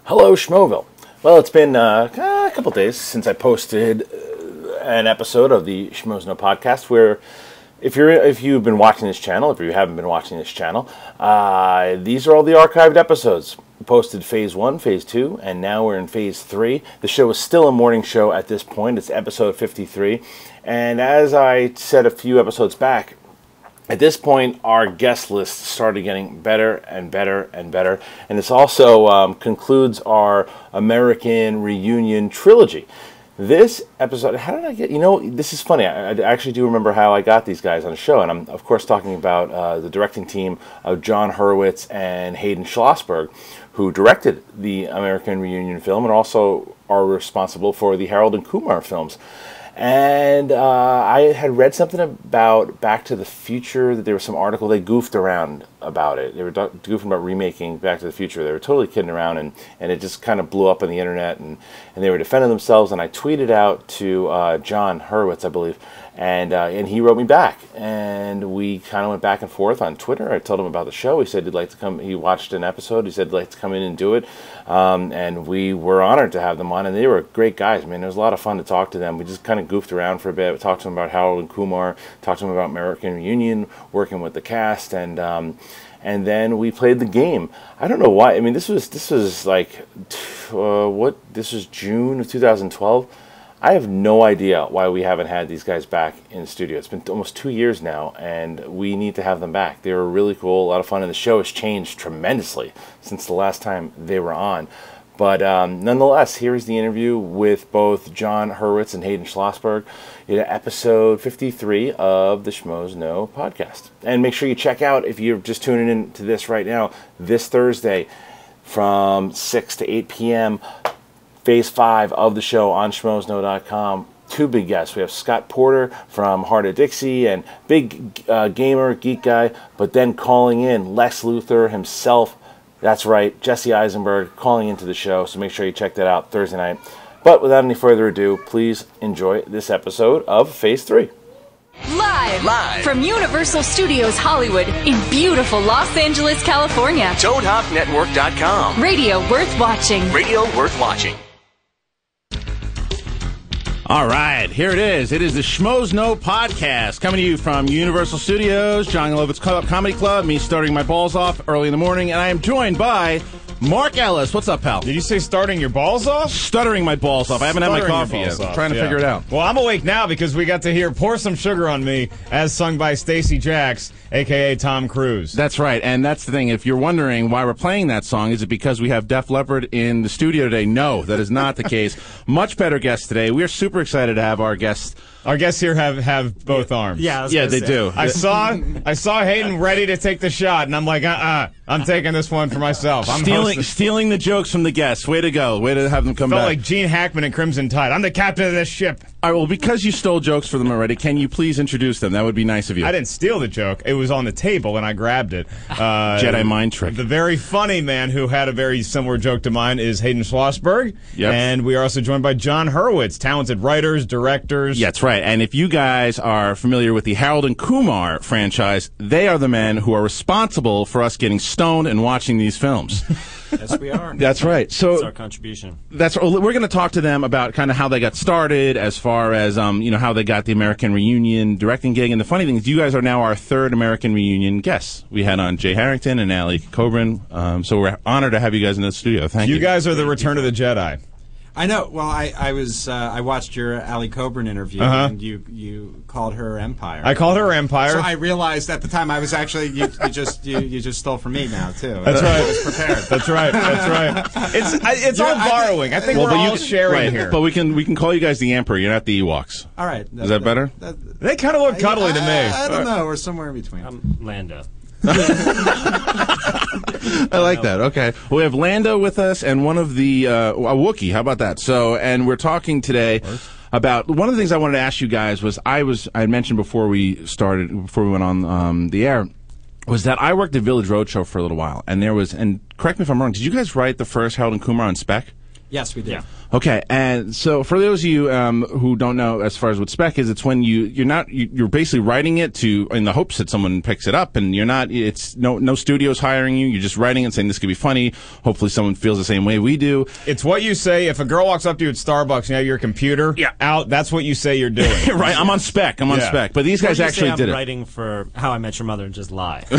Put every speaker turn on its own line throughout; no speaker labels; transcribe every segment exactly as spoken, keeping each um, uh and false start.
Hello, Schmoville. Well, it's been uh, a couple days since I posted uh, an episode of the Schmoes Know podcast. Where, if you're if you've been watching this channel, if you haven't been watching this channel, uh, these are all the archived episodes. We posted phase one, phase two, and now we're in phase three. The show is still a morning show at this point. It's episode fifty-three, and as I said a few episodes back, at this point, our guest list started getting better and better and better, and this also um, concludes our American Reunion trilogy. This episode, how did I get, you know, this is funny, I, I actually do remember how I got these guys on the show, and I'm, of course, talking about uh, the directing team of Jon Hurwitz and Hayden Schlossberg, who directed the American Reunion film and also are responsible for the Harold and Kumar films. And uh, I had read something about Back to the Future, that there was some article, they goofed around about it. They were goofing about remaking Back to the Future. They were totally kidding around, and, and it just kind of blew up on the internet, and, and they were defending themselves, and I tweeted out to uh, Jon Hurwitz, I believe, and uh, and he wrote me back, and we kind of went back and forth on Twitter. I told him about the show. He said he'd like to come, he watched an episode, he said he'd like to come in and do it, um, and we were honored to have them on, and they were great guys. I mean, it was a lot of fun to talk to them. We just kind of goofed around for a bit. We talked to them about Harold and Kumar, talked to them about American Reunion, working with the cast, and um, and then we played the game. I don't know why. I mean, this was this was like uh, what? This was June of two thousand twelve. I have no idea why we haven't had these guys back in the studio. It's been almost two years now, and we need to have them back. They were really cool, a lot of fun, and the show has changed tremendously since the last time they were on. But um, nonetheless, here is the interview with both Jon Hurwitz and Hayden Schlossberg in episode fifty-three of the Schmoes Know podcast. And make sure you check out, if you're just tuning in to this right now, this Thursday from six to eight p m, phase five of the show on schmoes know dot com. Two big guests. We have Scott Porter from Heart of Dixie, and big uh, gamer, geek guy, but then calling in Lex Luthor himself. That's right, Jesse Eisenberg calling into the show, so make sure you check that out Thursday night. But without any further ado, please enjoy this episode of Phase three.
Live, Live from Universal Studios Hollywood in beautiful Los Angeles, California.
Toad Hop Network dot com.
Radio worth watching.
Radio worth watching.
All right, here it is. It is the Schmoes Know podcast, coming to you from Universal Studios, Jon Hurwitz Comedy Club, me starting my balls off early in the morning, and I am joined by Mark Ellis. What's up, pal?
Did you say starting your balls off?
Stuttering my balls off. I haven't
Stuttering
had my coffee yet. I'm trying to
yeah.
figure it out.
Well, I'm awake now because we got to hear Pour Some Sugar on Me, as sung by Stacey Jacks, a k a. Tom Cruise.
That's right, and that's the thing. If you're wondering why we're playing that song, is it because we have Def Leppard in the studio today? No, that is not the case. Much better guests today. We are super excited to have our guests.
Our guests here have, have both arms.
Yeah,
yeah, they
say.
do.
I saw I saw Hayden ready to take the shot, and I'm like, uh-uh, I'm taking this one for myself. I'm
stealing,
hosting.
stealing the jokes from the guests. Way to go. Way to have them come
Felt
back.
like Gene Hackman in Crimson Tide. I'm the captain of this ship.
All right, well, because you stole jokes for them already, can you please introduce them? That would be nice of you.
I didn't steal the joke. It was on the table, and I grabbed it. Uh,
Jedi mind trick.
The very funny man who had a very similar joke to mine is Hayden Schlossberg.
Yep.
And we are also joined by Jon Hurwitz, talented writers, directors.
Yeah, that's right. And if you guys are familiar with the Harold and Kumar franchise, they are the men who are responsible for us getting stoned and watching these films.
Yes, we are.
That's right. So
that's our contribution.
That's we're going to talk to them about kind of how they got started, as far as um, you know, how they got the American Reunion directing gig. And the funny thing is, you guys are now our third American Reunion guests. We had on Jay Harrington and Allie Coburn, um, so we're honored to have you guys in the studio. Thank you.
You guys are the Return of the Jedi.
I know. Well, I, I was uh, I watched your Allie Coburn interview,
uh-huh.
and you you called her Empire.
I called her Empire.
So I realized at the time I was actually you, you just you, you just stole from me now too.
That's right.
I was prepared.
That's right. That's right. It's I, it's
You're,
all
I
borrowing. I think
well,
we're
but
all
you,
sharing
right,
here.
But we can we can call you guys the Emperor. You're not the Ewoks.
All right.
Is that better?
That, that,
they kind of look cuddly
I,
to me.
I, I don't know. We're somewhere in between.
I'm Lando.
I like that. Okay. Well, we have Lando with us and one of the, uh, a Wookiee. How about that? So, and we're talking today about, one of the things I wanted to ask you guys was, I was, I had mentioned before we started, before we went on um, the air, was that I worked at Village Roadshow for a little while. And there was, and correct me if I'm wrong, did you guys write the first Harold and Kumar on spec?
Yes, we did. Yeah.
Okay, and so for those of you um, who don't know, as far as what spec is, it's when you you're not you, you're basically writing it to in the hopes that someone picks it up, and you're not. It's no no studio's hiring you. You're just writing it and saying this could be funny. Hopefully, someone feels the same way we do.
It's what you say if a girl walks up to you at Starbucks and you have your computer
yeah.
out. That's what you say you're doing.
Right, I'm on spec. I'm on
yeah.
spec. But these guys actually
I'm
did it.
writing for How I Met Your Mother and just lie.
Then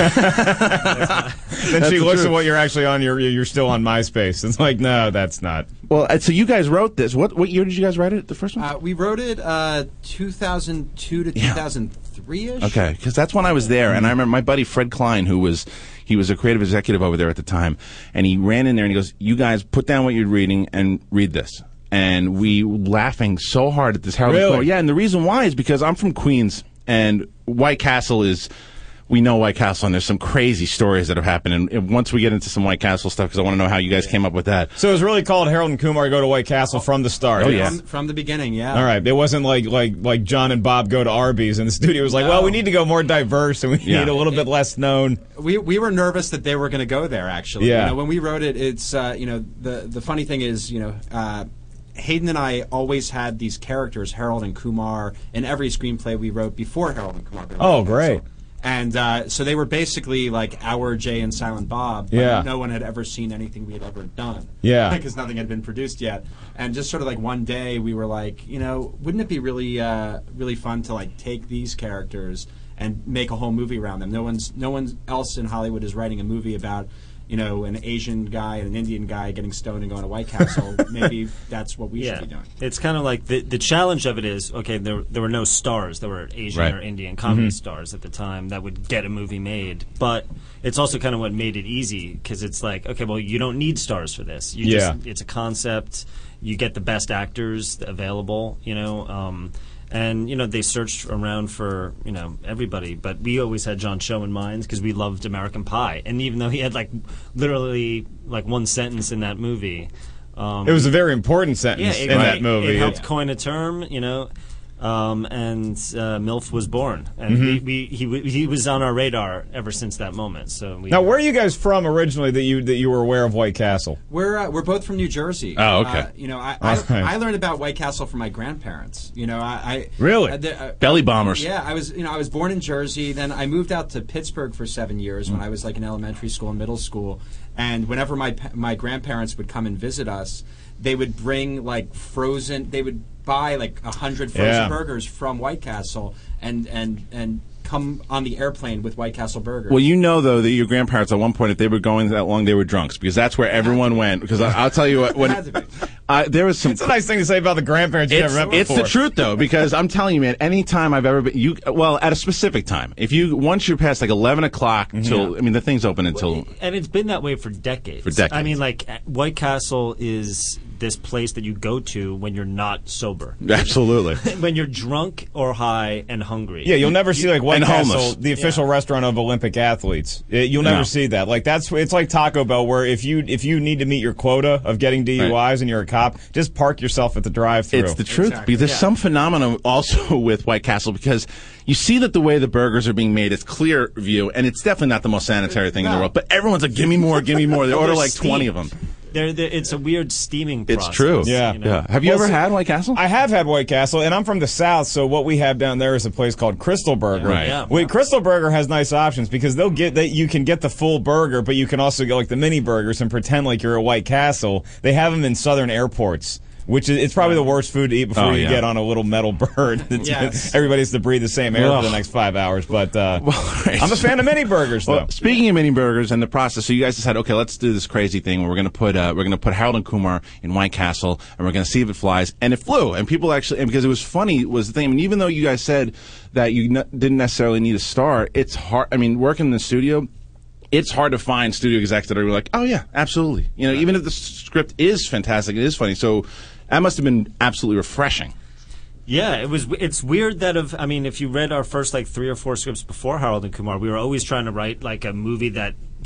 That's
she
the
looks
truth.
at what you're actually on. You're you're still on MySpace. It's like, no, that's not.
Well, so you guys wrote this. What what year did you guys write it? The first one?
Uh, we wrote it uh, two thousand two to
Yeah.
two thousand three ish.
Okay, because that's when I was there, and I remember my buddy Fred Klein, who was he was a creative executive over there at the time, and he ran in there and he goes, "You guys put down what you're reading and read this." And we were laughing so hard at this Harold and
Really?
Kumar. Yeah, and the reason why is because I'm from Queens, and White Castle is. We know White Castle, and there's some crazy stories that have happened. And, and once we get into some White Castle stuff, because I want to know how you guys came up with that.
So it was really called Harold and Kumar Go to White Castle from the start.
Oh, yeah.
From, from the beginning, yeah.
All right. It wasn't like like like John and Bob Go to Arby's, and the studio was like,
No.
well, we need to go more diverse, and we
Yeah.
need a little bit less known.
We we were nervous that they were going to go there. Actually,
Yeah.
You know, when we wrote it, it's uh, you know the the funny thing is you know. Uh, Hayden and I always had these characters, Harold and Kumar, in every screenplay we wrote before Harold and Kumar.
Oh, great.
And uh, so they were basically like our Jay and Silent Bob, but
Yeah.
no one had ever seen anything we had ever done.
Yeah.
Because nothing had been produced yet. And just sort of like one day we were like, you know, wouldn't it be really uh, really fun to like take these characters and make a whole movie around them? No one's no one else in Hollywood is writing a movie about, you know, an Asian guy and an Indian guy getting stoned and going to White Castle. Maybe that's what we
Yeah,
should be doing.
it's kind of like the the challenge of it is okay. There there were no stars. There were Asian
Right.
or Indian comedy stars at the time that would get a movie made. But it's also kind of what made it easy because it's like okay, well, you don't need stars for this. You
Yeah.
just, it's a concept. You get the best actors available. You know. Um, And, you know, they searched around for, you know, everybody. But we always had John Cho in mind because we loved American Pie. And even though he had, like, literally, like, one sentence in that movie. Um,
It was a very important
yeah,
sentence
it,
in
it-
that movie.
It helped coin a term, you know. Um, and uh, MILF was born. And
Mm-hmm.
we, we, he, w- he was on our radar ever since that moment. So we,
Now, where are you guys from originally that you that you were aware of White Castle?
We're uh, we're both from New Jersey.
Oh, okay.
Uh, you know, I
All
I,
right.
I learned about White Castle from my grandparents. You know, I, I
Really?
uh, the- uh,
Belly bombers.
Yeah, I was you know I was born in Jersey. Then I moved out to Pittsburgh for seven years
Mm.
when I was like in elementary school and middle school. And whenever my pa- my grandparents would come and visit us, they would bring like frozen. They would buy like a hundred frozen
Yeah.
burgers from White Castle and and and come on the airplane with White Castle burgers.
Well, you know, though, that your grandparents, at one point, if they were going that long, they were drunks, because that's where everyone went. Because I, I'll tell you what, when
It had to be.
uh, there was some.
It's a nice thing to say about the grandparents you
It's,
never met
it's
before.
the truth, though, because I'm telling you, man, any time I've ever been, you, well, at a specific time, if you, once you're past like eleven o'clock till, I mean, the thing's open until.
And it's been that way for decades.
For decades.
I mean, like, White Castle is this place that you go to when you're not sober.
Absolutely.
When you're drunk or high and hungry.
Yeah, you'll never see like White
and
Castle,
homeless.
the official restaurant of Olympic athletes. It- you'll never
No.
see that. Like that's it's like Taco Bell, where if you if you need to meet your quota of getting D U Is
Right.
and you're a cop, just park yourself at the drive-thru.
It's the truth.
Exactly.
Because there's
Yeah.
some phenomenon also with White Castle, because you see that the way the burgers are being made, it's clear view, and it's definitely not the most sanitary thing in the
No.
world. But everyone's like, give me more, give me more. They order
They're
like twenty of them.
steamed. They're, they're, it's a weird steaming
It's
process.
true.
Yeah.
you know?
Yeah. Have you
Well,
ever
so-
had White Castle?
I have had White Castle, and I'm from the South, so what we have down there is a place called Crystal Burger.
Right.
Yeah.
Wait, Crystal Burger has nice options because they'll get that you can get the full burger, but you can also get like the mini burgers and pretend like you're a White Castle. They have them in southern airports. Which is, it's probably the worst food to eat before
Oh,
you
yeah.
get on a little metal bird. It's-
Yes.
Everybody has to breathe the same air
Ugh.
for the next five hours. But uh,
right.
I'm a fan of mini burgers, though.
Well, speaking of mini burgers and the process, so you guys decided, okay, let's do this crazy thing where we're going to put uh, we're going to put Harold and Kumar in White Castle, and we're going to see if it flies, and it flew. And people actually, and because it was funny, was the thing. I mean, even though you guys said that you n- didn't necessarily need a star, it's hard. I mean, working in the studio, it's hard to find studio execs that are like, oh yeah, absolutely. You know, even if the script is fantastic, it is funny. So that must have been absolutely refreshing.
Yeah, it was. It's weird that of. I mean, if you read our first like three or four scripts before Harold and Kumar, we were always trying to write like a movie that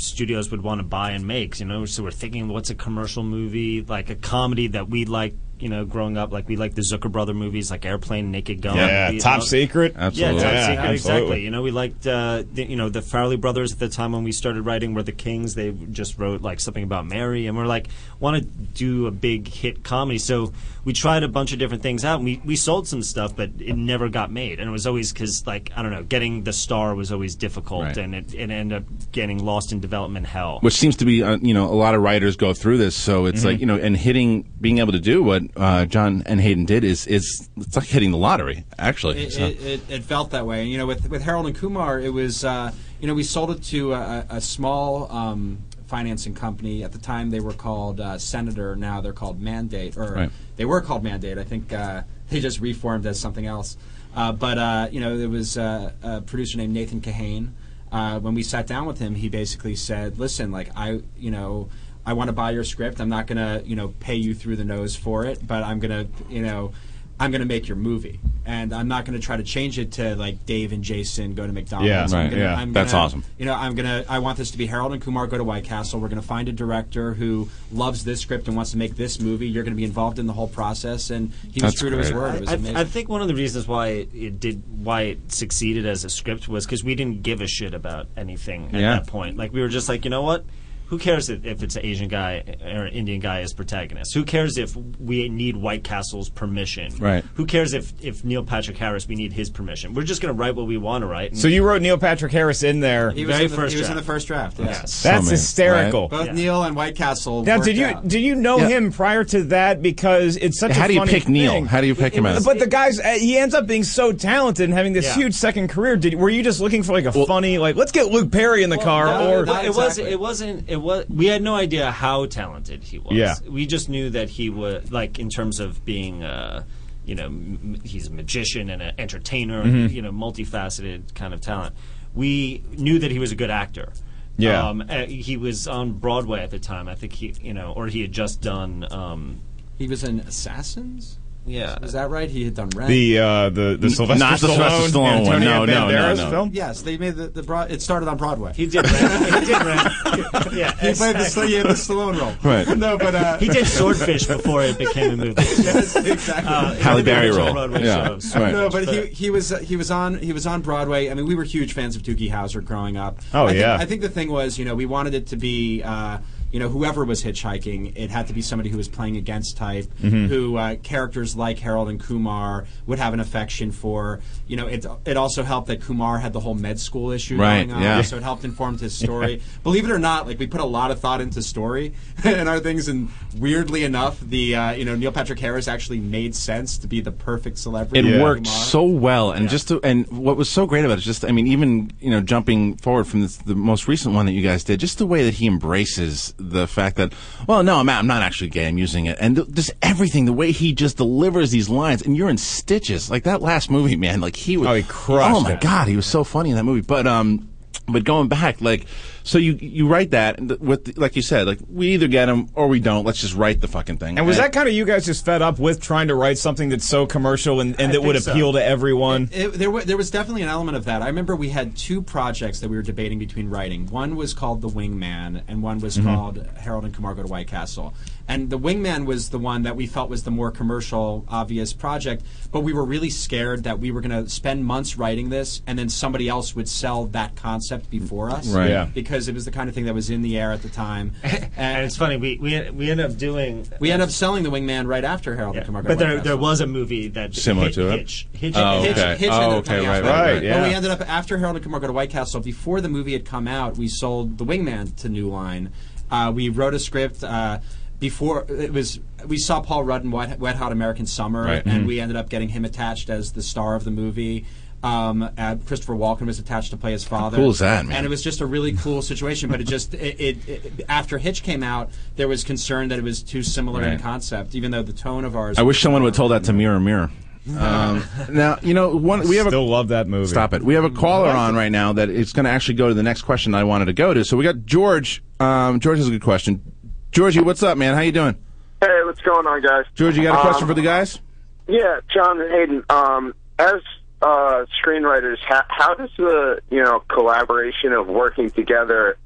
studios would want to buy and make. You know, so we're thinking, what's a commercial movie, like a comedy that we like. You know, growing up, like we like the Zucker Brother movies, like Airplane, Naked Gun.
Yeah,
we,
Top
know,
Secret.
Absolutely.
Yeah, Top
Yeah,
Secret,
absolutely.
exactly. You know, we liked, uh, the, you know, the Farrelly brothers at the time when we started writing were the Kings. They just wrote like something about Mary, and we're like, want to do a big hit comedy. So we tried a bunch of different things out, and we, we sold some stuff, but it never got made. And it was always because, like, I don't know, getting the star was always difficult,
Right.
and it, it ended up getting lost in development hell.
Which seems to be, uh, you know, a lot of writers go through this. So it's
Mm-hmm.
like, you know, and hitting, being able to do what uh, Jon and Hayden did is, is it's like hitting the lottery, actually.
It,
So-
it, it, it felt that way. And, you know, with with Harold and Kumar, it was, uh, you know, we sold it to a, a small um, financing company. At the time, they were called uh, Senator. Now they're called Mandate, or
Right.
they were called Mandate. I think uh, they just reformed as something else. Uh, but uh, you know, there was uh, a producer named Nathan Kahane. Uh, when we sat down with him, he basically said, "Listen, like I, you know." I want to buy your script. I'm not going to, you know, pay you through the nose for it, but I'm going to, you know, I'm going to make your movie. And I'm not going to try to change it to, like, Dave and Jason go to McDonald's.
Yeah,
I'm
right,
gonna,
yeah.
I'm
That's
gonna,
awesome.
You know, I'm going to, I want this to be Harold and Kumar go to White Castle. We're going to find a director who loves this script and wants to make this movie. You're going to be involved in the whole process. And he was
That's
true to his
great.
word. It was
I,
amazing.
I think one of the reasons why it, it did, why it succeeded as a script was because we didn't give a shit about anything at
Yeah.
that point. Like we were just like, you know what? Who cares if, if it's an Asian guy or an Indian guy as protagonist? Who cares if we need White Castle's permission?
Right.
Who cares if, if Neil Patrick Harris, we need his permission? We're just going to write what we want to write. And
So you wrote Neil Patrick Harris in there.
he was,
very
in the,
first
he was in
draft.
the first draft. Yes.
That's
So
hysterical.
Both
Yeah.
Neil and White Castle.
Now,
worked
did you
out.
did you know
Yeah.
him prior to that? Because it's such
How
a
do you
funny
pick Neil?
thing.
How do you pick him as?
But the guy's uh, he ends up being so talented and having this
Yeah.
huge second career. Did were you just looking for like a funny like let's get Luke Perry in the car
no,
or
not
it was
exactly.
it wasn't it was we had no idea how talented he was.
Yeah.
We just knew that he was like in terms of being uh, you know m- he's a magician and an entertainer,
Mm-hmm.
and, you know, multifaceted kind of talent. We knew that he was a good actor.
Yeah.
Um, uh, he was on Broadway at the time. I think he you know or he had just done um,
He was in Assassins?
yeah.
Is that right? He had done Rent.
the uh, the the Sylvester
not the
Stallone,
Sylvester Stallone one.
Antonio
No, no, no,
Banderas
no.
film.
Yes, they made the, the broad. It started on Broadway.
He did rent. He did rent. Yeah.
He played the, St- he had the Stallone role.
Right.
No, but uh,
He did Swordfish before it became a movie.
yes, exactly.
Uh,
Halle Berry
original
role.
Broadway
Yeah.
shows.
Right.
No, but he he was uh, he was on he was on Broadway. I mean, we were huge fans of Doogie Howser growing up.
Oh,
I think,
yeah.
I think the thing was, you know, we wanted it to be. Uh, you know, whoever was hitchhiking, it had to be somebody who was playing against type,
Mm-hmm.
who uh, characters like Harold and Kumar would have an affection for. You know, it it also helped that Kumar had the whole med school issue
Right,
going on,
yeah.
so it helped inform his story. Believe it or not, like we put a lot of thought into story and our things, and weirdly enough, the uh, you know Neil Patrick Harris actually made sense to be the perfect celebrity.
It
for
worked
Kumar.
so well, and just to, and what was so great about it is just, I mean, even you know, jumping forward from this, the most recent one that you guys did, just the way that he embraces the fact that, well, no, I'm not, I'm not actually gay, I'm using it, and th- just everything, the way he just delivers these lines, and you're in stitches, like that last movie, man, like he was,
Oh, he crushed
oh my
it.
god, he was so funny in that movie, but um. But going back, like, so you you write that and th- with the, like you said, like we either get them or we don't. Let's just write the fucking thing.
And was that kind of you guys just fed up with trying to write something that's so commercial and, and
I
that would
think so.
appeal to everyone?
It, there, w- there was definitely an element of that. I remember we had two projects that we were debating between writing. One was called The Wingman, and one was called Harold and Kumar Go to White Castle. And The Wingman was the one that we felt was the more commercial, obvious project, but we were really scared that we were going to spend months writing this, and then somebody else would sell that concept before us.
Right.
Yeah.
Because it was the kind of thing that was in the air at the time.
And
And
it's funny, we we we ended up doing.
we ended up selling The Wingman right after Harold
Yeah.
and Kumar Go
But
to
there
White
there
Castle.
was a movie that
Similar
Hitch,
to it?
Hitch, Hitch,
Oh,
Hitch,
okay.
Hitch
Oh,
ended up
okay,
coming
right,
out.
right,
right, yeah.
But we ended up, after Harold and Kumar Go to White Castle, before the movie had come out, we sold The Wingman to New Line. Uh, we wrote a script. Uh, Before it was, we saw Paul Rudd in Wet, Wet Hot American Summer,
Right.
and
Mhm.
we ended up getting him attached as the star of the movie. Um, uh, Christopher Walken was attached to play his father.
cool is that, man?
And it was just a really cool situation. But it just, it, it, it after Hitch came out, there was concern that it was too similar in
Right.
concept, even though the tone of ours.
I wish someone would have told that to Mirror Mirror. Um, now you know one. We have a
Still love that movie.
Stop it. We have a caller on right now that is going to actually go to the next question I wanted to go to. So we got George. Um, George has a good question. Georgie, what's up, man? How you doing?
Hey, what's going on, guys?
George, you got a question
Um,
for the guys?
Yeah, Jon and Hayden. Um, as uh, screenwriters, how, how does the you know collaboration of working together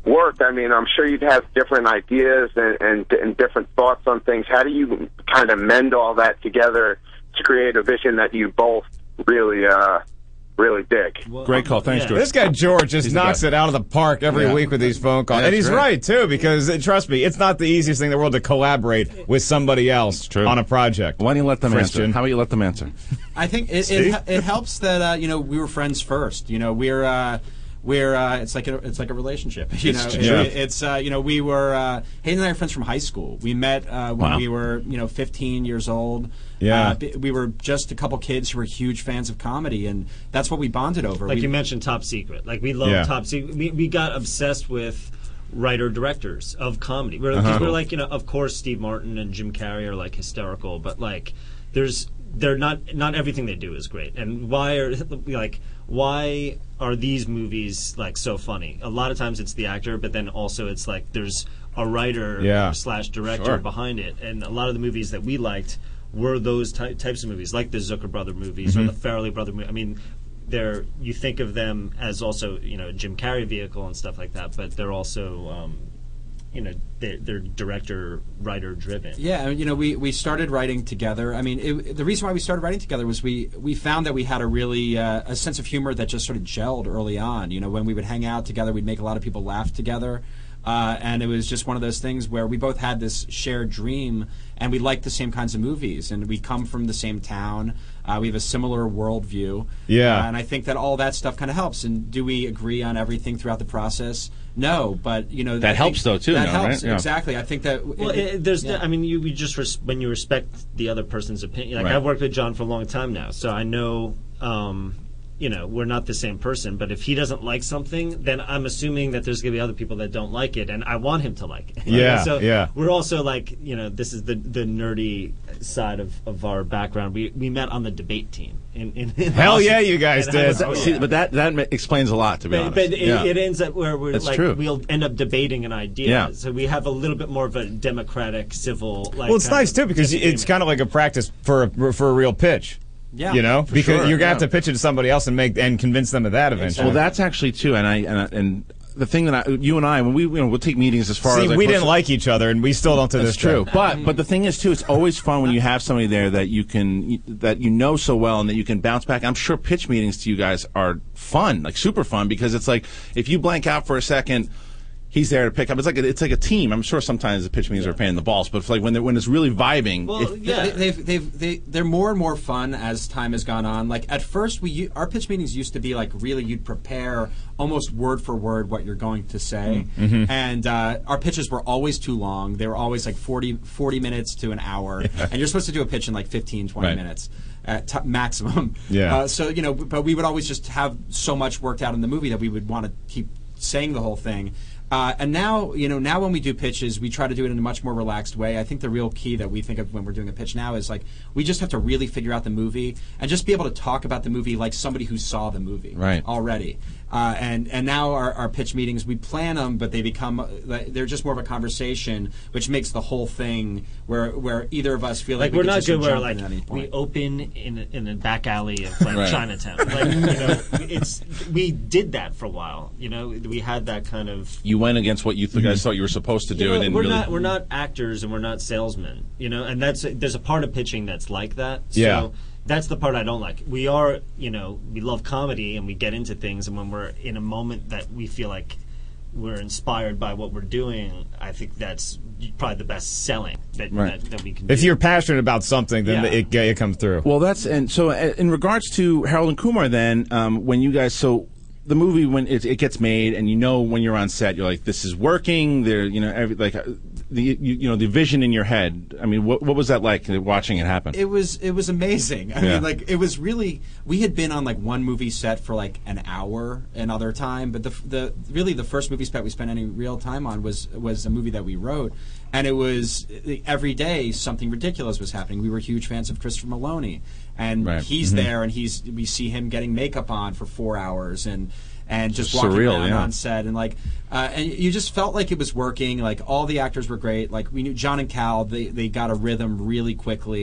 worked, I mean, I'm sure you'd have different ideas and, and, and different thoughts on things. How do you kind of mend all that together to create a vision that you both really, uh, really dig?
Well,
Great call. Thanks,
yeah.
George.
This guy George just
He's the
knocks
best.
it out of the park every
Yeah.
week with these phone calls.
Yeah,
and he's
that's
right, too, because, uh, trust me, it's not the easiest thing in the world to collaborate with somebody else
true.
on a project.
Why don't you let them
Christian.
answer? How about you let them answer?
I think it, it, it helps that uh, you know we were friends first. You know we're uh, we're uh, it's like a, it's like a relationship. You
It's
know
true.
It-
Yeah.
it's uh, you know we were uh, Hayden and I are friends from high school. We met uh, when
Wow.
we were you know fifteen years old.
Yeah.
uh, b- we were just a couple kids who were huge fans of comedy, and that's what we bonded over.
Like
we,
you mentioned, Top Secret. Like we love
Yeah.
Top Secret. We, we got obsessed with writer directors of comedy. We're, 'cause
Uh-huh.
we're like, you know, of course, Steve Martin and Jim Carrey are like hysterical, but like, there's they're not not everything they do is great. And why are like why are these movies like so funny? A lot of times it's the actor, but then also it's like there's a writer
Yeah.
slash director
Sure.
behind it. And a lot of the movies that we liked were those ty- types of movies, like the Zucker brother movies
Mm-hmm.
or the Farrelly brother movie. I mean, they're you think of them as also you know a Jim Carrey vehicle and stuff like that, but they're also um, you know they're, they're director writer driven.
Yeah, you know, we, we started writing together. I mean, it, the reason why we started writing together was we, we found that we had a really uh, a sense of humor that just sort of gelled early on. You know, when we would hang out together, we'd make a lot of people laugh together. Uh, and it was just one of those things where we both had this shared dream, and we liked the same kinds of movies, and we come from the same town. Uh, we have a similar worldview.
Yeah.
Uh, and I think that all that stuff kind of helps. And do we agree on everything throughout the process? No, but you know
That
I
helps,
think
though, too,
That
no,
helps
right? Yeah.
exactly. I think that
Well,
it-
it, there's,
yeah.
I mean, you, you just res- when you respect the other person's opinion. Like
Right.
I've worked with John for a long time now, so I know, um, you know, we're not the same person. But if he doesn't like something, then I'm assuming that there's going to be other people that don't like it, and I want him to like it.
Yeah,
So
yeah.
we're also like, you know, this is the the nerdy side of, of our background. We we met on the debate team. In, in, in
Hell
Austin.
yeah, you guys
And I
did.
was-
Oh, See, but that that ma- explains a lot, to be
But,
honest.
but it,
Yeah.
it ends up where we're
That's
like
true.
we'll end up debating an idea.
Yeah.
So we have a little bit more of a democratic, civil. Like,
Well, it's
kind
nice
of
too because it's
disagreement.
kind of like a practice for a, for a real pitch.
Yeah,
You know, because
sure,
you're gonna have
yeah.
to pitch it to somebody else and make and convince them of that eventually.
Well, that's actually too, and I and, I, and the thing that I, you and I, when we you know we'll take meetings as far
See,
as like,
we
what's-
didn't like each other, and we still don't to
That's
this
true,
day.
but but the thing is too, it's always fun when you have somebody there that you can that you know so well and that you can bounce back. I'm sure pitch meetings to you guys are fun, like super fun, because it's like if you blank out for a second, he's there to pick up. It's like a, it's like a team. I'm sure sometimes the pitch meetings are a pain in the balls, but it's like when they're, when it's really vibing.
Well,
it-
yeah.
They, they've, they've, they, they're more and more fun as time has gone on. Like at first, we u- our pitch meetings used to be like really you'd prepare almost word for word what you're going to say,
Mm-hmm.
and uh, our pitches were always too long. They were always like forty, forty minutes to an hour, and you're supposed to do a pitch in like fifteen, twenty
Right.
minutes at t- maximum.
Yeah.
Uh, so you know, but we would always just have so much worked out in the movie that we would want to keep saying the whole thing. Uh, and now, you know, now when we do pitches, we try to do it in a much more relaxed way. I think the real key that we think of when we're doing a pitch now is like we just have to really figure out the movie and just be able to talk about the movie like somebody who saw the movie
Right.
already. Uh, and and now our, our pitch meetings, we plan them, but they become uh, they're just more of a conversation, which makes the whole thing where where either of us feel like,
Like
we
we're
can
not
just
good where
jump
like
in at any
we
point.
open in a, in a back alley of like
Right.
Chinatown. Like you know, it's we did that for a while. You know, we had that kind of.
you went against what you th- guys thought you were supposed to do,
You know,
and then
we're
really
not we're not actors and we're not salesmen. You know, and that's there's a part of pitching that's like that.
Yeah.
So that's the part I don't like. We are, you know, we love comedy and we get into things, and when we're in a moment that we feel like we're inspired by what we're doing, I think that's probably the best selling that
Right.
that, that we can do.
If you're passionate about something, then
Yeah.
it, it comes through.
Well, that's and so uh, in regards to Harold and Kumar, then um, when you guys so the movie when it, it gets made and you know when you're on set, you're like, this is working. There, you know, every, like uh, the you, you know the vision in your head. I mean, what what was that like uh, watching it happen?
It was it was amazing. I
Yeah.
mean, like it was really. We had been on like one movie set for like an hour another time, but the the really the first movie set we spent any real time on was was a movie that we wrote, and it was every day something ridiculous was happening. We were huge fans of Christopher Maloney, and
Right.
he's
Mhm.
there, and he's we see him getting makeup on for four hours and. And just walking
Surreal,
around
yeah.
on set, and like, uh, and you just felt like it was working. Like all the actors were great. Like we knew John and Cal, they they got a rhythm really quickly.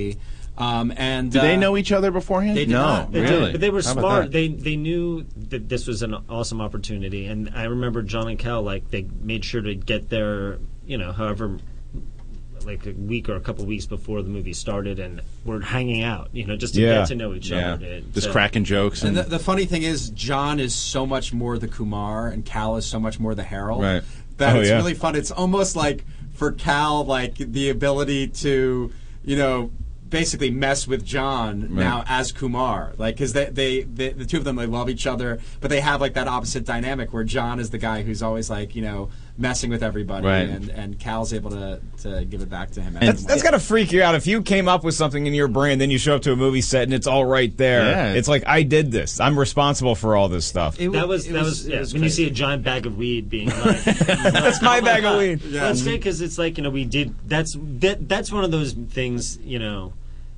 Um, and
Did
uh,
they know each other beforehand?
They did
no,
not.
They
really.
did, but they were
How about
smart.
that?
They they knew that this was an awesome opportunity, and I remember John and Cal, like, they made sure to get there, you know, however, like a week or a couple weeks before the movie started, and we're hanging out, you know, just to
Yeah.
get to know each
Yeah,
other. To-
just
to-
cracking jokes.
And
And,
the, the funny thing is, John is so much more the Kumar, and Cal is so much more the Harold.
Right.
That
Oh,
it's
yeah.
really fun. It's almost like for Cal, like the ability to, you know, basically mess with John
Right.
now as Kumar, like because they, they, they the two of them, they love each other, but they have like that opposite dynamic where John is the guy who's always like, you know, messing with everybody,
Right.
and, and Cal's able to, to give it back to him.
That's, that's got to freak you out. If you came up with something in your brain, then you show up to a movie set and it's all right there.
Yeah.
It's like, I did this. I'm responsible for all this stuff.
It
That was
it
that was,
it
yeah,
was
when you
crazy.
see a giant bag of weed being like,
That's my bag of weed.
Yeah.
Well, it's great because it's like, you know, we did. That's that. That's one of those things, you know,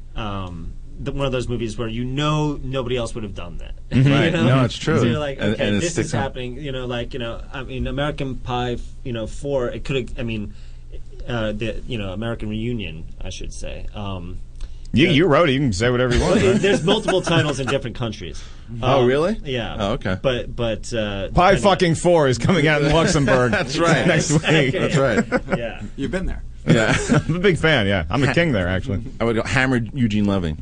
um, the, one of those movies where you know nobody else would have done that.
Right.
You know?
No, it's true.
So you're like,
And-
okay,
and it
this
sticks
is
out.
happening. You know, like, you know, I mean, American Pie, you know, four. It could have. I mean, uh, the you know, American Reunion, I should say. Um,
You, you wrote it. You can say whatever you want.
well,
right?
there's multiple titles in different countries.
Oh,
Um,
really?
Yeah.
Oh, okay.
But but uh,
Pie
depending-
fucking four is coming out in Luxembourg.
That's right.
Next week.
That's right.
Yeah.
You've been there.
Yeah.
I'm a big fan, yeah. I'm a king there, actually.
I would go hammer Eugene Levy.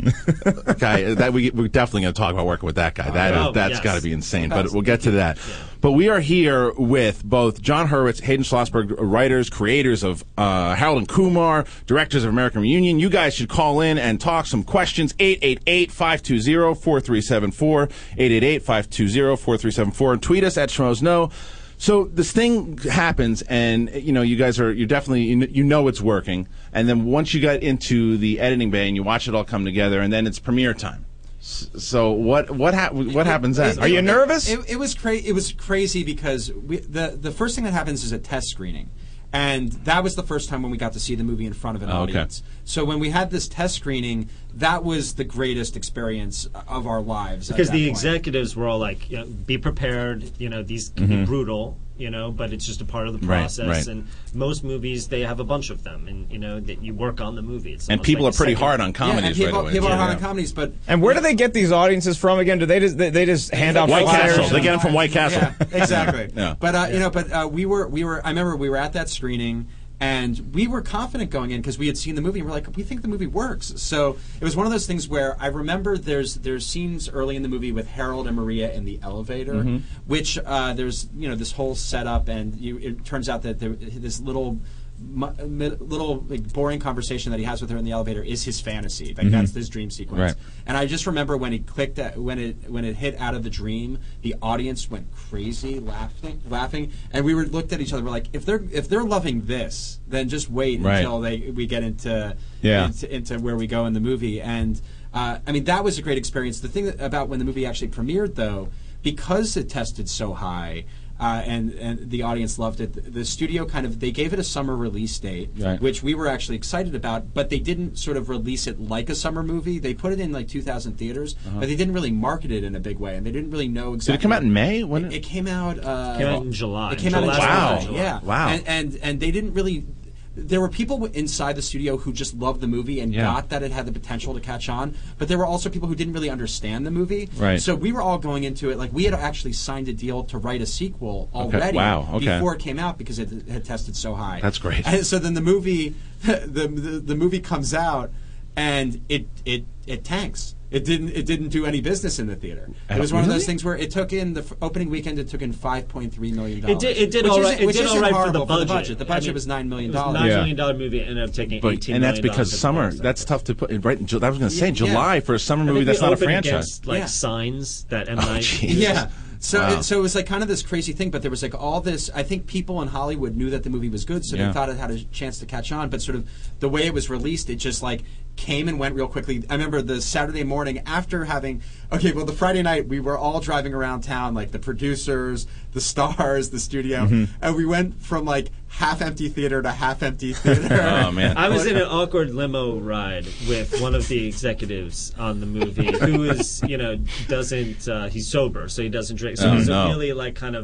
Guy, that we we're definitely going to talk about working with that guy. That is,
Oh,
that's
yes.
got to be insane. But we'll get to that. But we are here with both Jon Hurwitz, Hayden Schlossberg, writers, creators of uh, Harold and Kumar, directors of American Reunion. You guys should call in and talk some questions. eight eight eight, five two zero, four three seven four. eight eight eight, five two zero, four three seven four. And tweet us at Schmoes Know. So this thing happens, and you know you guys are you're definitely you kn- you know it's working, and then once you get into the editing bay and you watch it all come together, and then it's premiere time. S- So what what ha- what happens then?
Are you nervous?
It, it was cra- It was crazy because we, the the first thing that happens is a test screening, and that was the first time when we got to see the movie in front of an
Oh, okay.
audience. So when we had this test screening, that was the greatest experience of our lives. at
Because
that
the
point.
executives were all like, you know, be prepared, you know, these can be brutal, you know, but it's just a part of the
Mm-hmm. Right,
process.
right.
And most movies, they have a bunch of them, and, you know, that you work on the movie. It's
And
almost
people
like
are pretty
a second-
hard on
yeah,
comedies
and people,
right away.
people are
Yeah.
hard on comedies, but
And where do they get these audiences from again? Do they just they, they just hand out
White
flyers?
Castle. They get them from White Castle.
Yeah, exactly.
Yeah.
But uh, you know, but uh, we were we were. I remember we were at that screening, and we were confident going in because we had seen the movie, and we're like, we think the movie works. So it was one of those things where I remember there's there's scenes early in the movie with Harold and Maria in the elevator,
Mm-hmm.
which uh, there's you know this whole setup, and you, it turns out that there, this little. mu- mi- little like, boring conversation that he has with her in the elevator is his fantasy. Like that's his dream sequence.
Right.
And I just remember when it clicked, at, when it when it hit out of the dream, the audience went crazy, laughing, laughing, and we were looked at each other. We're like, if they're if they're loving this, then just wait
Right.
until they we get into
Yeah.
into, into where we go in the movie. And uh, I mean, that was a great experience. The thing that, about when the movie actually premiered, though, because it tested so high. Uh, and and the audience loved it. The, the studio kind of they gave it a summer release date,
Right.
which we were actually excited about. But they didn't sort of release it like a summer movie. They put it in like two thousand theaters, but they didn't really market it in a big way, and they didn't really know exactly.
Did it come out in May? When
It, it came out. Uh,
Came out in July.
It came out in
July.
July.
Wow.
Yeah.
Wow.
And, and and they didn't really. There were people w- inside the studio who just loved the movie and
Yeah.
got that it had the potential to catch on, but there were also people who didn't really understand the movie.
Right.
So we were all going into it like we had actually signed a deal to write a sequel
Okay.
already
Wow. Okay.
before it came out because it had tested so high.
That's great.
And so then the movie, the, the the movie comes out, and it it it tanks. It didn't. It didn't do any business in the theater. It was one of
Really?
those things where it took in the f- opening weekend. It took in five point three million dollars.
It did, it did
which
all
isn't-
right. It
which
did all
isn't
right for
horrible
the budget.
the budget. The budget
I mean,
was nine million
It was a
dollars.
nine
Yeah.
million dollar movie. It ended up taking
But,
eighteen
and that's
million
because
dollars at the
summer.
box
That's
office.
tough to put. Right. in Ju- I was going to say
Yeah.
July for a summer
I
movie
think
that's
we
not a
opened
franchise.
against, like
Yeah.
Signs that M. Night.
geez.
Yeah. So,
Wow.
it, so it was like kind of this crazy thing, but there was like all this. I think people in Hollywood knew that the movie was good, so
Yeah.
they thought it had a chance to catch on. But sort of the way it was released, it just like came and went real quickly. I remember the Saturday morning after having. Okay, well, the Friday night we were all driving around town, like the producers, the stars, the studio,
Mm-hmm.
and we went from like half empty theater to half empty theater.
Oh man.
I was in an awkward limo ride with one of the executives on the movie who is, you know, doesn't, uh, he's sober, so he doesn't drink. So
Oh,
he's
no.
a really, like, kind of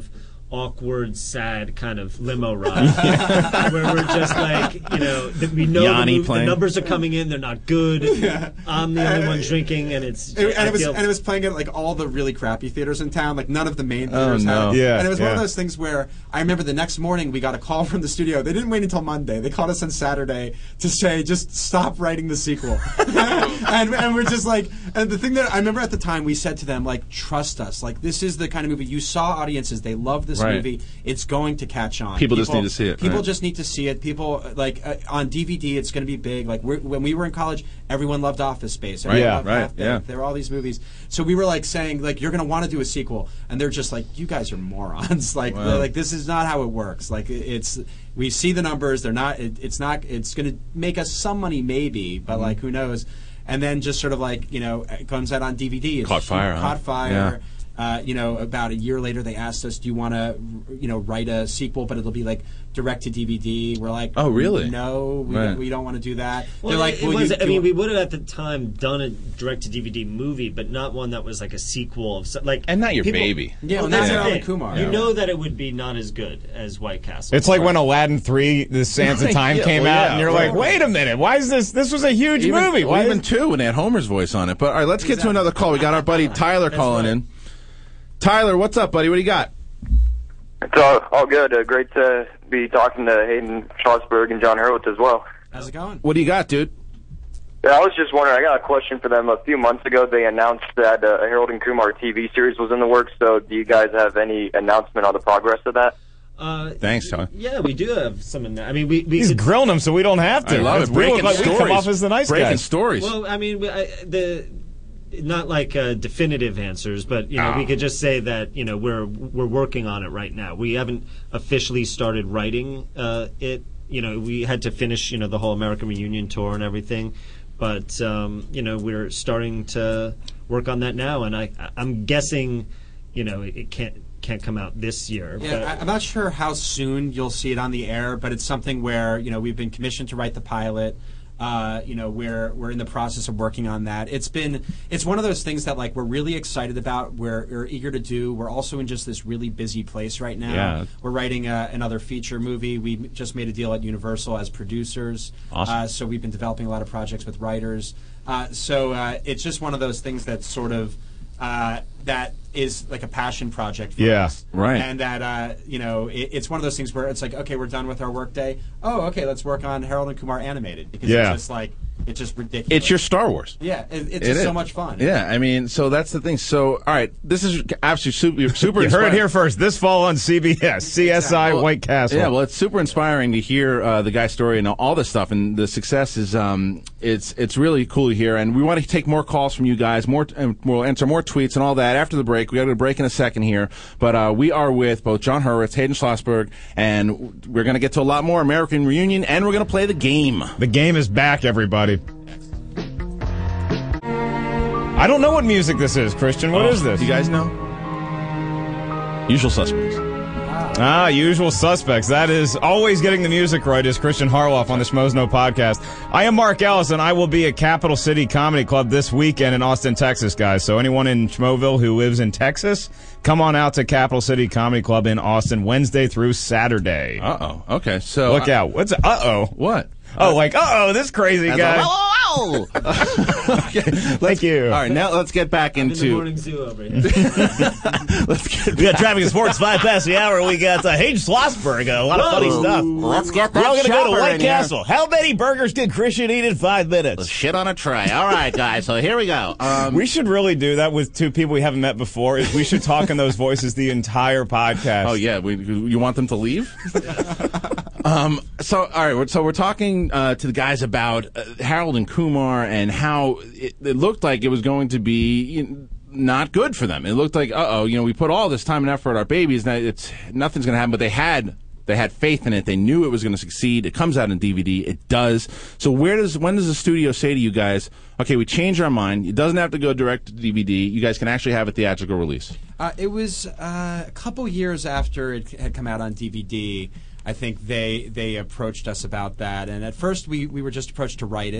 awkward, sad kind of limo ride where we're just like, you know, the, we know the, movie, the numbers are coming in, they're not good. Yeah. I'm the only one drinking, and it's
and, and
I
it was
feel,
and it was playing at like all the really crappy theaters in town. Like none of the main theaters
oh, no.
had it.
Yeah,
and it was
yeah.
one of those things where I remember the next morning we got a call from the studio. They didn't wait until Monday. They called us on Saturday to say just stop writing the sequel. and and we're just like, and the thing that I remember at the time we said to them, like, trust us. Like, this is the kind of movie you saw audiences. They love this
right.
movie. It's going to catch on.
People,
people
just need to see it.
People
right.
just need to see it. People, like, uh, on D V D, it's going to be big. Like, we're, when we were in college, everyone loved Office Space. Everyone
Yeah,
loved
right,
Half-Baked.
yeah.
There were all these movies. So we were, like, saying, like, you're going to want to do a sequel. And they're just like, you guys are morons. like,
Wow.
they're like, this is not how it works. Like, it- it's, we see the numbers. They're not, it, it's not, it's going to make us some money maybe, but,
Mm-hmm.
like, who knows? And then just sort of like, you know, it comes out on D V D. It's
Caught fire, huh?
Caught fire.
Yeah.
Uh, you know, about a year later, they asked us, "Do you want to, you know, write a sequel, but it'll be like direct to D V D?" We're like,
Oh, really?
No, we,
Right.
don't, we don't want to do that."
well,
They're like,
it, it
well,
was,
you,
I
do
mean,
you-
we would have at the time done a direct-to-D V D movie, but not one that was like a sequel of so- like
And not your
people-
baby.
Yeah, well,
that's
not
the
Harold
thing.
and Kumar.
You
Yeah.
know that it would be not as good as White Castle.
It's like when Aladdin three, The Sands of Time
Yeah,
came
well,
out,
yeah,
and you're
right.
like, wait a minute, why is this? This was a huge
Even,
movie.
well,
Why
even
is-
two when they had Homer's voice on it. But all right, let's get to
Exactly.
another call. We got our buddy Tyler calling
right.
in. Tyler, what's up, buddy? What do you got?
It's all, all good. Uh, great to be talking to Hayden Schlossberg and Jon Hurwitz as well.
How's it going?
What do you got, dude?
Yeah, I was just wondering, I got a question for them. A few months ago, they announced that uh, a Harold and Kumar T V series was in the works, so do you guys have any announcement on the progress of that?
Uh,
Thanks, Tyler.
Yeah, we do have some. I mean, we we
He's
could,
grilling them so we don't have to.
I love it.
We
Breaking
look like
stories.
we come off as the nice
Breaking
guys.
stories.
Well, I mean, we- I, the not like uh, definitive answers, but you know,
Ah.
we could just say that you know we're we're working on it right now. We haven't officially started writing uh, it. You know, we had to finish you know the whole American Reunion tour and everything, but um, you know we're starting to work on that now, and I I'm guessing you know it, it can't can't come out this year.
Yeah,
but,
I, I'm not sure how soon you'll see it on the air, but it's something where you know we've been commissioned to write the pilot. Uh, you know, we're we're in the process of working on that. It's been it's one of those things that like we're really excited about. We're, we're eager to do. We're also in just this really busy place right now.
Yeah.
We're writing uh, another feature movie. We just made a deal at Universal as producers.
Awesome.
Uh, so we've been developing a lot of projects with writers. Uh, so uh, it's just one of those things that's sort of uh, that is like a passion project for
Yeah,
us.
right.
And that, uh, you know, it, it's one of those things where it's like, okay, we're done with our work day. Oh, okay, let's work on Harold and Kumar animated. Because
Yeah.
it's just like, it's just ridiculous.
It's your Star Wars.
Yeah, it, it's
It
just
is.
so much fun.
Yeah, I mean, so that's the thing. So, all right, this is absolutely super, super
You heard it
inspiring.
here first. This fall on C B S, C S I
Well,
White Castle.
Yeah, well, it's super inspiring to hear uh, the guy's story and all this stuff, and the success is um, it's it's really cool to hear. And we want to take more calls from you guys, more, and we'll answer more tweets and all that after the break. We got a break in a second here, but uh, we are with both Jon Hurwitz, Hayden Schlossberg, and we're going to get to a lot more American Reunion, and we're going to play the game.
The game is back, everybody. I don't know what music this is, Christian. What
Oh,
is this?
You guys know? Usual Suspects.
Ah, Usual Suspects. That is always getting the music right is Christian Harloff on the Schmoes Know podcast. I am Mark Ellis, and I will be at Capital City Comedy Club this weekend in Austin, Texas, guys. So anyone in Schmoville who lives in Texas, come on out to Capital City Comedy Club in Austin Wednesday through Saturday.
Uh-oh. Okay, so...
Look out. What's uh-oh?
What?
Oh, like, uh-oh, this crazy
As a-
guy.
Hello! Okay,
Thank you.
all right, now let's get back
in the
into...
morning zoo over here.
Let's get
We got Traffic and Sports, five past the hour. We got uh, Hayden Schlossberg, a lot of funny stuff.
Let's get that
We're all going to go to
chopper
White
in here.
Castle. How many burgers did Christian eat in five minutes?
Shit on a tray. All right, guys. So here we go. Um,
We should really do that with two people we haven't met before. Is we should talk in those voices the entire podcast.
Oh yeah, we, you want them to leave? um. So all right, we're- so we're talking uh, to the guys about uh, Harold and Kumar and how it, it looked like it was going to be you know, not good for them. It looked like, uh oh, you know, we put all this time and effort at our babies, and it's nothing's going to happen. But they had. They had faith in it. They knew it was going to succeed. It comes out in D V D. It does. So where does when does the studio say to you guys, okay, we changed our mind. It doesn't have to go direct to D V D. You guys can actually have a theatrical release.
Uh, it was uh, a couple years after it had come out on D V D. I think they they approached us about that, and at first we, we were just approached to write it.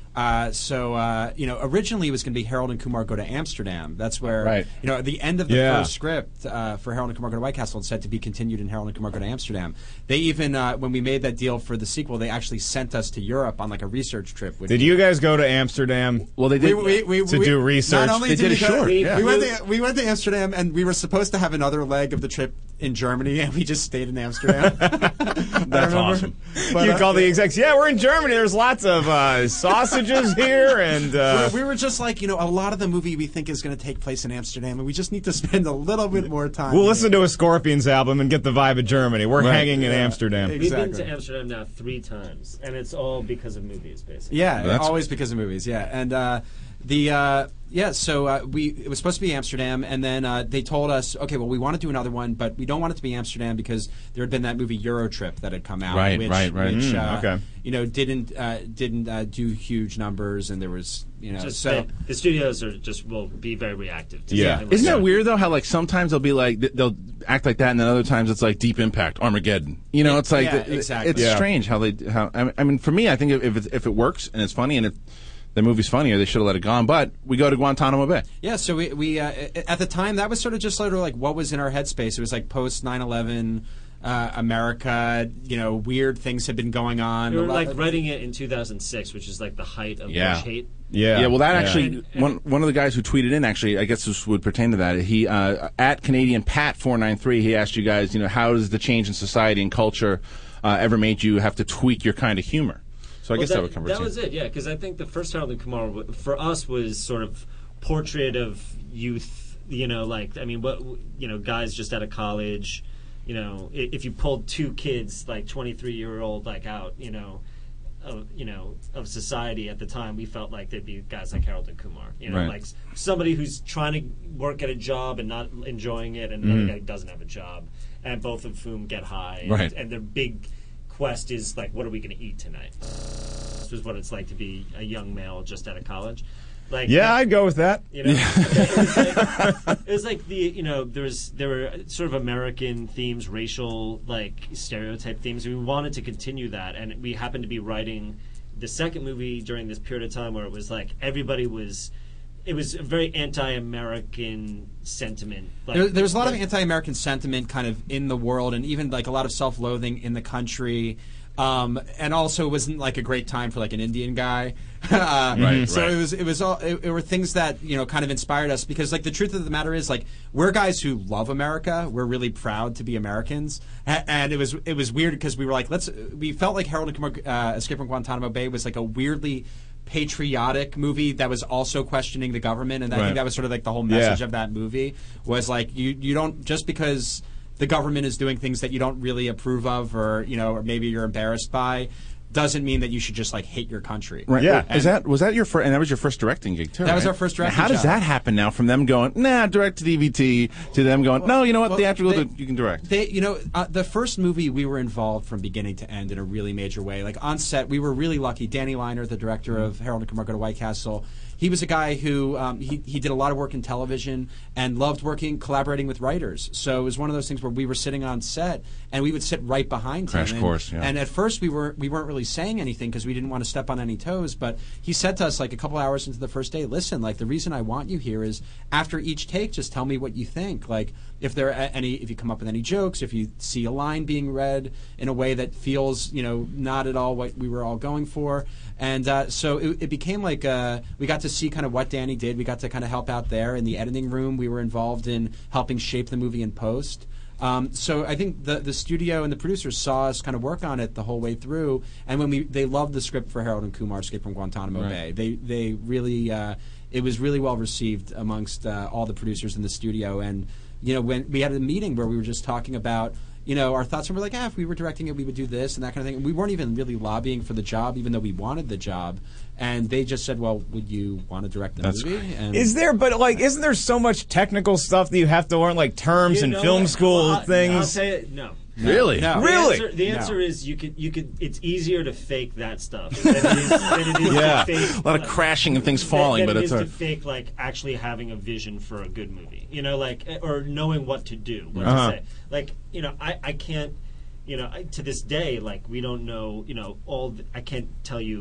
Uh, so, uh, you know, originally it was going to be Harold and Kumar Go to Amsterdam. That's where,
Right.
you know, at the end of the
Yeah.
first script uh, for Harold and Kumar Go to White Castle, it said to be continued in Harold and Kumar Go to Amsterdam. They even, uh, when we made that deal for the sequel, they actually sent us to Europe on like a research trip. With
Did you guys go to Amsterdam?
Well, they did.
We, we, we,
To
we,
do research.
Not only
They
did
did
we
a
go-
short,
We,
yeah.
we went to, we went to Amsterdam, and we were supposed to have another leg of the trip in Germany, and we just stayed in Amsterdam.
That's awesome.
But,
you
uh,
call the execs, yeah, we're in Germany. There's lots of uh, sausages here, and uh,
we were just like, you know, a lot of the movie we think is going to take place in Amsterdam, and we just need to spend a little bit more time.
we'll
here.
listen to a Scorpions album and get the vibe of Germany. We're
Right.
hanging in
Yeah.
Amsterdam.
Exactly.
We've been to Amsterdam now three times, and it's all because of movies, basically.
Yeah,
That's-
always because of movies. Yeah, and uh, the uh, yeah, so uh, we it was supposed to be Amsterdam, and then uh, they told us, okay, well, we want to do another one, but we don't want it to be Amsterdam because there had been that movie Euro Trip that had come out,
Right,
which,
right, right.
which
Mm,
uh,
okay.
you know didn't uh, didn't uh, do huge numbers, and there was you know
Just
so.
the, the studios are just will be very reactive. To
Yeah.
something like
Isn't that
that.
weird though? How like sometimes they'll be like th- they'll act like that, and then other times it's like Deep Impact, Armageddon. You know, it's like
Yeah,
th-
exactly.
It's
Yeah.
strange how they how. I mean- I mean, for me, I think if it, if it works and it's funny and if the movie's funnier, they should have let it go. But we go to Guantanamo Bay.
Yeah, so we, we uh, at the time that was sort of just sort of like what was in our headspace. It was like post nine eleven uh, America, you know, weird things had been going on.
We
A
were
lot-
like writing it in two thousand six, which is like the height of
Yeah.
Bush hate.
Yeah.
Yeah, well, that
Yeah.
actually
And- and-
one one of the guys who tweeted in actually, I guess this would pertain to that. He uh, at Canadian Pat four nine three. He asked you guys, you know, how does the change in society and culture uh, ever made you have to tweak your kind of humor? So I
Well,
guess that, would cover
that
it.
was it, yeah, because I think the first Harold and Kumar w- for us was sort of portrait of youth. You know, like I mean, what you know, guys just out of college. You know, i- if you pulled two kids, like twenty-three year old, like out, you know, of you know of society at the time, we felt like they'd be guys like Harold and Kumar. You know,
Right.
like s- somebody who's trying to work at a job and not enjoying it, and
Mm-hmm.
another guy who doesn't have a job, and both of whom get high. And,
Right.
and their big quest is like, what are we going to eat tonight? This is what it's like to be a young male just out of college. Like,
Yeah, I'd go with that.
you know, it, was like, it was like the you know there was there were sort of American themes, racial like stereotype themes. We wanted to continue that, and we happened to be writing the second movie during this period of time where it was like everybody was. It was a very anti-American sentiment. Like,
There, there was a lot of anti-American sentiment kind of in the world, and even like a lot of self-loathing in the country. Um, and also, it wasn't like a great time for like an Indian guy. uh,
Right,
so
right.
it was. It was all. It, it were things that you know kind of inspired us because like the truth of the matter is like we're guys who love America. We're really proud to be Americans, A- and it was it was weird because we were like let's. We felt like Harold and Kumar uh, Escape from Guantanamo Bay was like a weirdly patriotic movie that was also questioning the government, and I
Right.
think that was sort of like the whole message
Yeah.
of that movie was like you you don't just because the government is doing things that you don't really approve of or you know or maybe you're embarrassed by doesn't mean that you should just like hate your country.
Right.
Yeah.
Is that was that your first? And that was your first directing gig too.
That was
right?
our first directing
Now, how does
job.
that happen now? From them going, nah, direct to D V D, to them going, no, you know what,
well,
theatrical,
they-
you can direct.
They, you know, uh, the first movie we were involved from beginning to end in a really major way. Like on set, we were really lucky. Danny Liner, the director of Harold and Kumar Go to White Castle, he was a guy who um, he he did a lot of work in television and loved working, collaborating with writers. So it was one of those things where we were sitting on set and we would sit right behind
Crash
him. And,
course, yeah.
and at first we were we weren't really saying anything because we didn't want to step on any toes. But he said to us like a couple hours into the first day, "Listen, like the reason I want you here is after each take, just tell me what you think. Like if there are any, if you come up with any jokes, if you see a line being read in a way that feels you know not at all what we were all going for." And uh, so it, it became like uh, we got to see kind of what Danny did. We got to kind of help out there in the editing room. We were involved in helping shape the movie in post. Um, so I think the the studio and the producers saw us kind of work on it the whole way through. And when we they loved the script for Harold and Kumar Escape from Guantanamo
Right.
Bay. They they really uh, it was really well received amongst uh, all the producers in the studio. And you know when we had a meeting where we were just talking about. You know, our thoughts, and we're like, ah, if we were directing it, we would do this and that kind of thing. And we weren't even really lobbying for the job, even though we wanted the job. And they just said, well, would you want to direct the
That's
movie? And
Is there, but like, isn't there so much technical stuff that you have to learn, like terms
You
and
know
film
what?
school
Well, I'll-
things?
I'll say it. No.
Really?
No.
The
Really?
answer, the
No.
answer is you could you could. It's easier to fake that stuff than it is, than it is
Yeah.
to fake
A lot of crashing and things falling,
than
but
it
it's
is
a,
to fake like actually having a vision for a good movie. You know, like or knowing what to do, what
Uh-huh.
to say. Like you know, I I can't. You know, I, to this day, like we don't know. You know, all the, I can't tell you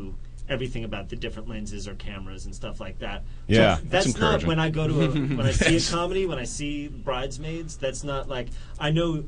everything about the different lenses or cameras and stuff like that.
Yeah,
so
that's
that's not
encouraging.
when I go to a, when I see a comedy, when I see Bridesmaids. That's not like I know.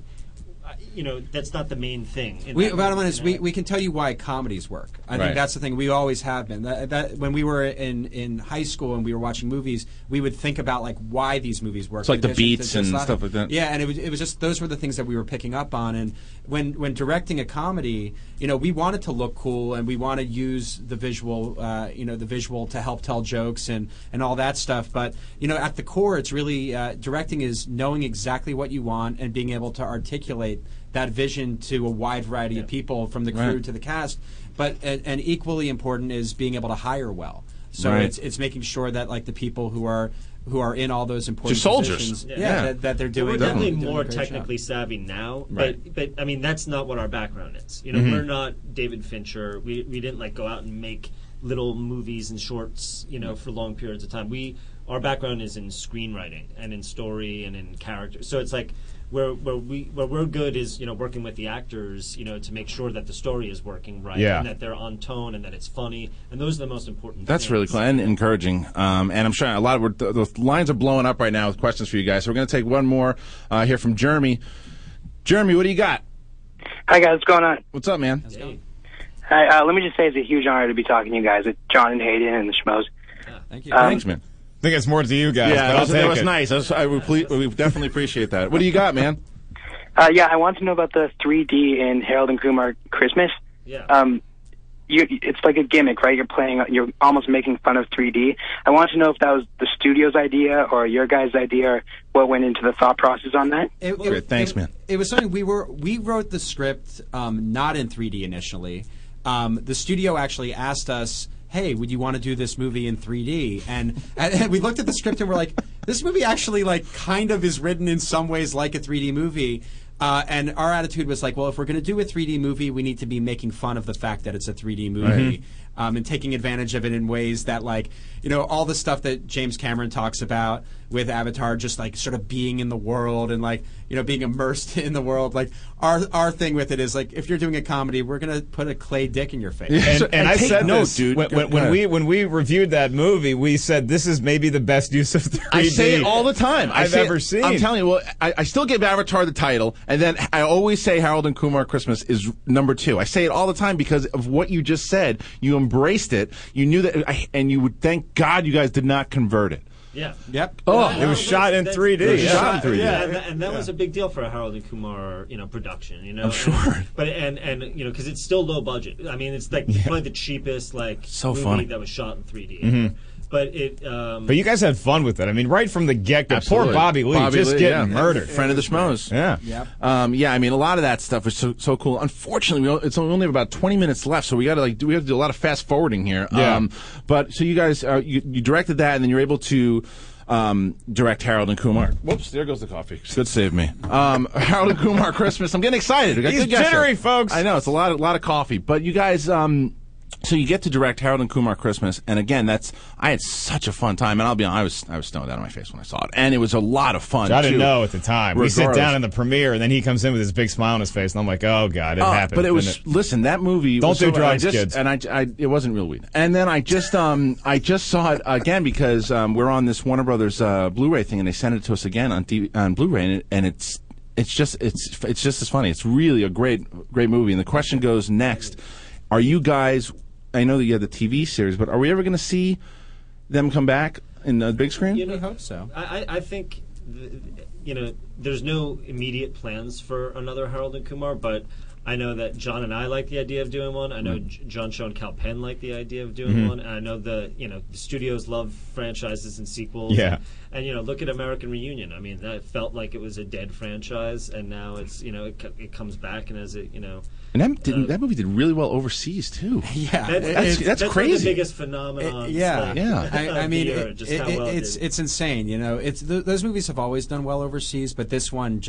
You know, that's not the main thing. In
We,
that
bottom line
movie,
is,
you
we,
know?
we can tell you why comedies work. I
Right.
think that's the thing. We always have been. That, that when we were in, in high school and we were watching movies, we would think about like why these movies work.
It's like the
In addition to
beats
just
and
laughing.
stuff like that.
Yeah, and it was, it was just those were the things that we were picking up on. And when when directing a comedy, you know, we wanted to look cool and we want to use the visual, uh, you know, the visual to help tell jokes and and all that stuff. But you know, at the core, it's really uh, directing is knowing exactly what you want and being able to articulate that vision to a wide variety
Yeah.
of people, from the crew
Right.
to the cast. But and, and equally important is being able to hire well. So
Right.
it's it's making sure that like the people who are who are in all those important
Just soldiers.
positions, yeah,
Yeah.
That, that they're
Well,
doing.
we're
doing
definitely
a
more
great
technically
job.
savvy now,
Right.
but but I mean that's not what our background is. You know,
Mhm.
we're not David Fincher. We we didn't like go out and make little movies and shorts, you know, for long periods of time. We our background is in screenwriting and in story and in character. So it's like where where we where we're good is, you know, working with the actors, you know, to make sure that the story is working right
Yeah.
and that they're on tone and that it's funny, and those are the most important
That's
things.
really cool and encouraging. Um, and I'm sure a lot of the, the lines are blowing up right now with questions for you guys. So we're going to take one more uh, here from Jeremy. Jeremy, what do you got?
Hi guys, what's going on?
What's up, man?
Hey.
Hi, uh, let me just say it's a huge honor to be talking to you guys. It's Jon and Hayden and the Schmoes.
Thank you.
Um,
Thanks, man.
I think it's more to you guys.
Yeah,
but
that
I'll
was, that
take
was
it.
nice. I, was, I we, ple- we definitely appreciate that. What do you got, man?
Uh, yeah, I want to know about the three D in Harold and Kumar Christmas.
Yeah.
Um, you, it's like a gimmick, right? You're playing, you're almost making fun of three D. I want to know if that was the studio's idea or your guys' idea, or what went into the thought process on that.
It,
Great.
it,
Thanks,
it,
man.
It was something we were we wrote the script um, not in three D initially. Um, the studio actually asked us, "Hey, would you want to do this movie in three D?" And, and we looked at the script and we're like, "This movie actually like kind of is written in some ways like a three D movie." Uh, and our attitude was like, well, if we're going to do a three D movie, we need to be making fun of the fact that it's a three D movie.
Right.
Um, and taking advantage of it in ways that, like, you know, all the stuff that James Cameron talks about with Avatar, just like sort of being in the world and like, you know, being immersed in the world. Like our our thing with it is like, if you're doing a comedy, we're gonna put a clay dick in your face.
Yeah.
And,
So-
and I
take
said
note,
this
dude.
when, when,
Go
when
ahead.
we when we reviewed that movie. We said this is maybe the best use of three D
I say it all the time. I
I've
say it-
ever seen.
I'm telling you. Well, I, I still give Avatar the title, and then I always say Harold and Kumar Christmas is number two. I say it all the time because of what you just said. You embraced it. You knew that, I, and you would thank God you guys did not convert it.
Yeah.
Yep.
Oh,
And
it was
that-
shot in
that's-
three D.
It was
yeah.
shot in three D.
Yeah, and that, and that was a big deal for a Harold and Kumar, you know, production. You know,
I'm sure.
And, but and and you know, because it's still low budget. I mean, it's like probably the cheapest like
So
movie
funny.
that was shot in three D.
Mhm.
But it. Um,
But you guys had fun with it. I mean, right from the get go. Poor
Absolutely.
Bobby Lee
Bobby
just
Lee,
getting
yeah.
murdered.
Friend of the Schmoes.
Yeah.
Yep.
Um, yeah, I mean, a lot of that stuff was so so cool. Unfortunately, we o- it's only about twenty minutes left, so we got to like do we have to do a lot of fast forwarding here.
Yeah.
Um, but so you guys, uh, you, you directed that, and then you're able to um, direct Harold and Kumar. Whoops, there goes the coffee. Good save me. Um, Harold and Kumar Christmas. I'm getting excited. We got
He's
good guests
jittery,
here.
folks.
I know it's a lot, a lot of coffee. But you guys, um, so you get to direct Harold and Kumar Christmas, and again, that's I had such a fun time, and I'll be honest, I was I was stoned out of my face when I saw it, and it was a lot of fun.
I didn't
too.
know at the time. We sit
Regardless.
down in the premiere, and then he comes in with his big smile on his face, and I'm like, "Oh God, it
Oh,
happened."
But it was
didn't
listen, that movie.
Don't
was
do
so- and I
drugs,
just-
kids.
And I, I, it wasn't real weed. And then I just, um, I just saw it again because um, we're on this Warner Brothers uh, Blu-ray thing, and they sent it to us again on D- on Blu-ray, and, it, and it's, it's just, it's, it's just as funny. It's really a great, great movie. And the question goes next: are you guys? I know that you have the T V series, but are we ever going to see them come back in the big screen?
You know,
I hope so.
I, I I think, th- you know, there's no immediate plans for another Harold and Kumar, but I know that John and I like the idea of doing one. I know J- John Cho and Cal Penn like the idea of doing
Mhm.
one. And I know the you know the studios love franchises and sequels.
Yeah.
And, and you know, look at American Reunion. I mean, that felt like it was a dead franchise, and now it's you know it, co- it comes back and as it you know.
And that, did, that movie did really well overseas too.
Yeah,
That's,
it-
that's,
it's-
that's,
One
crazy.
of the biggest phenomenons.
It- yeah,
like,
Yeah.
I, I
of
mean,
the era,
it,
just
it,
how well it
it's
did.
it's insane. You know, it's th- those movies have always done well overseas, but this one just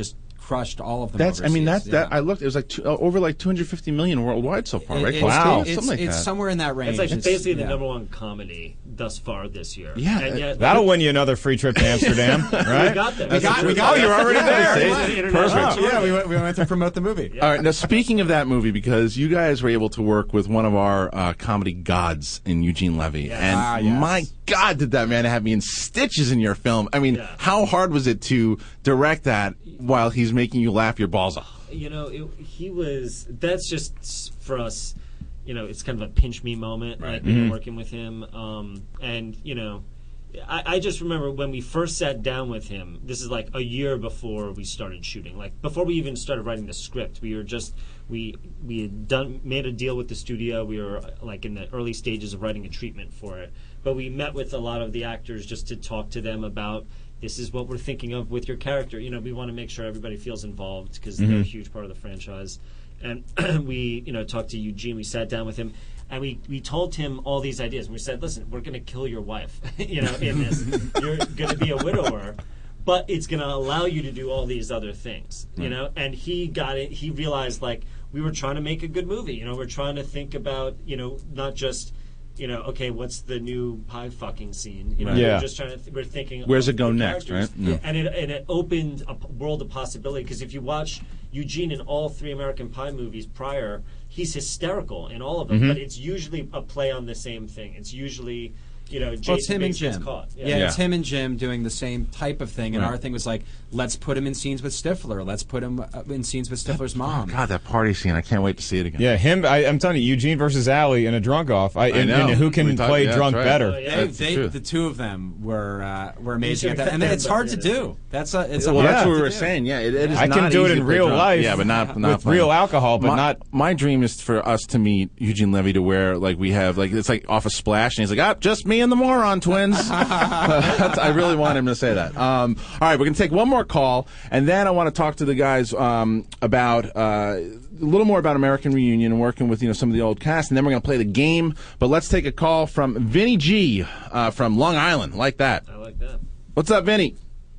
crushed all of them.
That's.
overseas.
I mean, that's
yeah.
that. I looked. It was like two, uh, over like two hundred fifty million worldwide so far,
It-
right?
it's-
Wow,
it's,
something like
it's
that.
somewhere in that range.
It's like basically the
yeah.
number one comedy thus far this year.
Yeah,
and yet,
That'll win you another free trip to Amsterdam, right?
We got there.
We got, we got
Oh, you're already
yeah,
there.
we-
Perfect.
Oh, yeah, we went, we went to promote the movie.
All right. Now, speaking of that movie, because you guys were able to work with one of our uh, comedy gods in Eugene Levy,
Yes.
and
Ah, yes.
my God, did that man have me in stitches in your film? I mean,
Yeah.
how hard was it to direct that while he's making you laugh your balls off?
You know, it, he was. That's just s- for us. You know, it's kind of a pinch me moment,
Right.
like you know,
Mhm.
working with him. Um, and you know, I, I just remember when we first sat down with him. This is like a year before we started shooting. Like before we even started writing the script, we were just we we had done made a deal with the studio. We were like in the early stages of writing a treatment for it. But we met with a lot of the actors just to talk to them about. This is what we're thinking of with your character. You know, we want to make sure everybody feels involved because they're a
Mhm.
huge part of the franchise. And we, you know, talked to Eugene. We sat down with him, and we, we told him all these ideas. And we said, "Listen, we're going to kill your wife. you know, in this, you're going to be a widower, but it's going to allow you to do all these other things. You
Right.
know." And he got it. He realized like we were trying to make a good movie. You know, we're trying to think about you know not just. You know, okay, what's the new pie fucking scene? You know,
Right.
Yeah.
we're just trying to. Th- we're thinking.
Where's
of
it go
the
next,
characters.
right? Yeah.
And it and it opened a p- world of possibility because if you watch Eugene in all three American Pie movies prior, he's hysterical in all of them,
Mhm.
but it's usually a play on the same thing. It's usually. You know, Jason
Well, it's him and
Biggs gets
Jim.
caught.
Yeah. it's him and Jim doing the same type of thing. And
Right.
our thing was like, let's put him in scenes with Stifler. Let's put him uh, in scenes with Stifler's mom.
God, that party scene! I can't wait to see it again.
Yeah, him. I, I'm telling you, Eugene versus Allie in a drunk off. I,
I
and,
know.
and who
We
can
talked-
play
yeah,
drunk
that's right.
better?
Oh, yeah.
They,
That's the
they,
truth.
the two of them were uh, were amazing
You
at
should
that, and
cut
it's
them,
hard
but
to
yeah.
do. That's a, it's a
Well,
hard
that's
to
what we were
do.
saying. Yeah, it, it is
I can
not
do it
easy
in
to play
real
drunk.
life.
Yeah, but not, not
with
playing.
real alcohol, but
my,
not.
My dream is for us to meet Eugene Levy to where like we have like it's like off a Splash, and he's like, ah, just me and the moron twins. That's, I really want him to say that. Um, all right, we're gonna take one more call, and then I want to talk to the guys um, about uh, a little more about American Reunion and working with you know some of the old cast, and then we're gonna play the game. But let's take a call from Vinny G uh, from Long Island, like that.
I like that.
What's up, Vinny?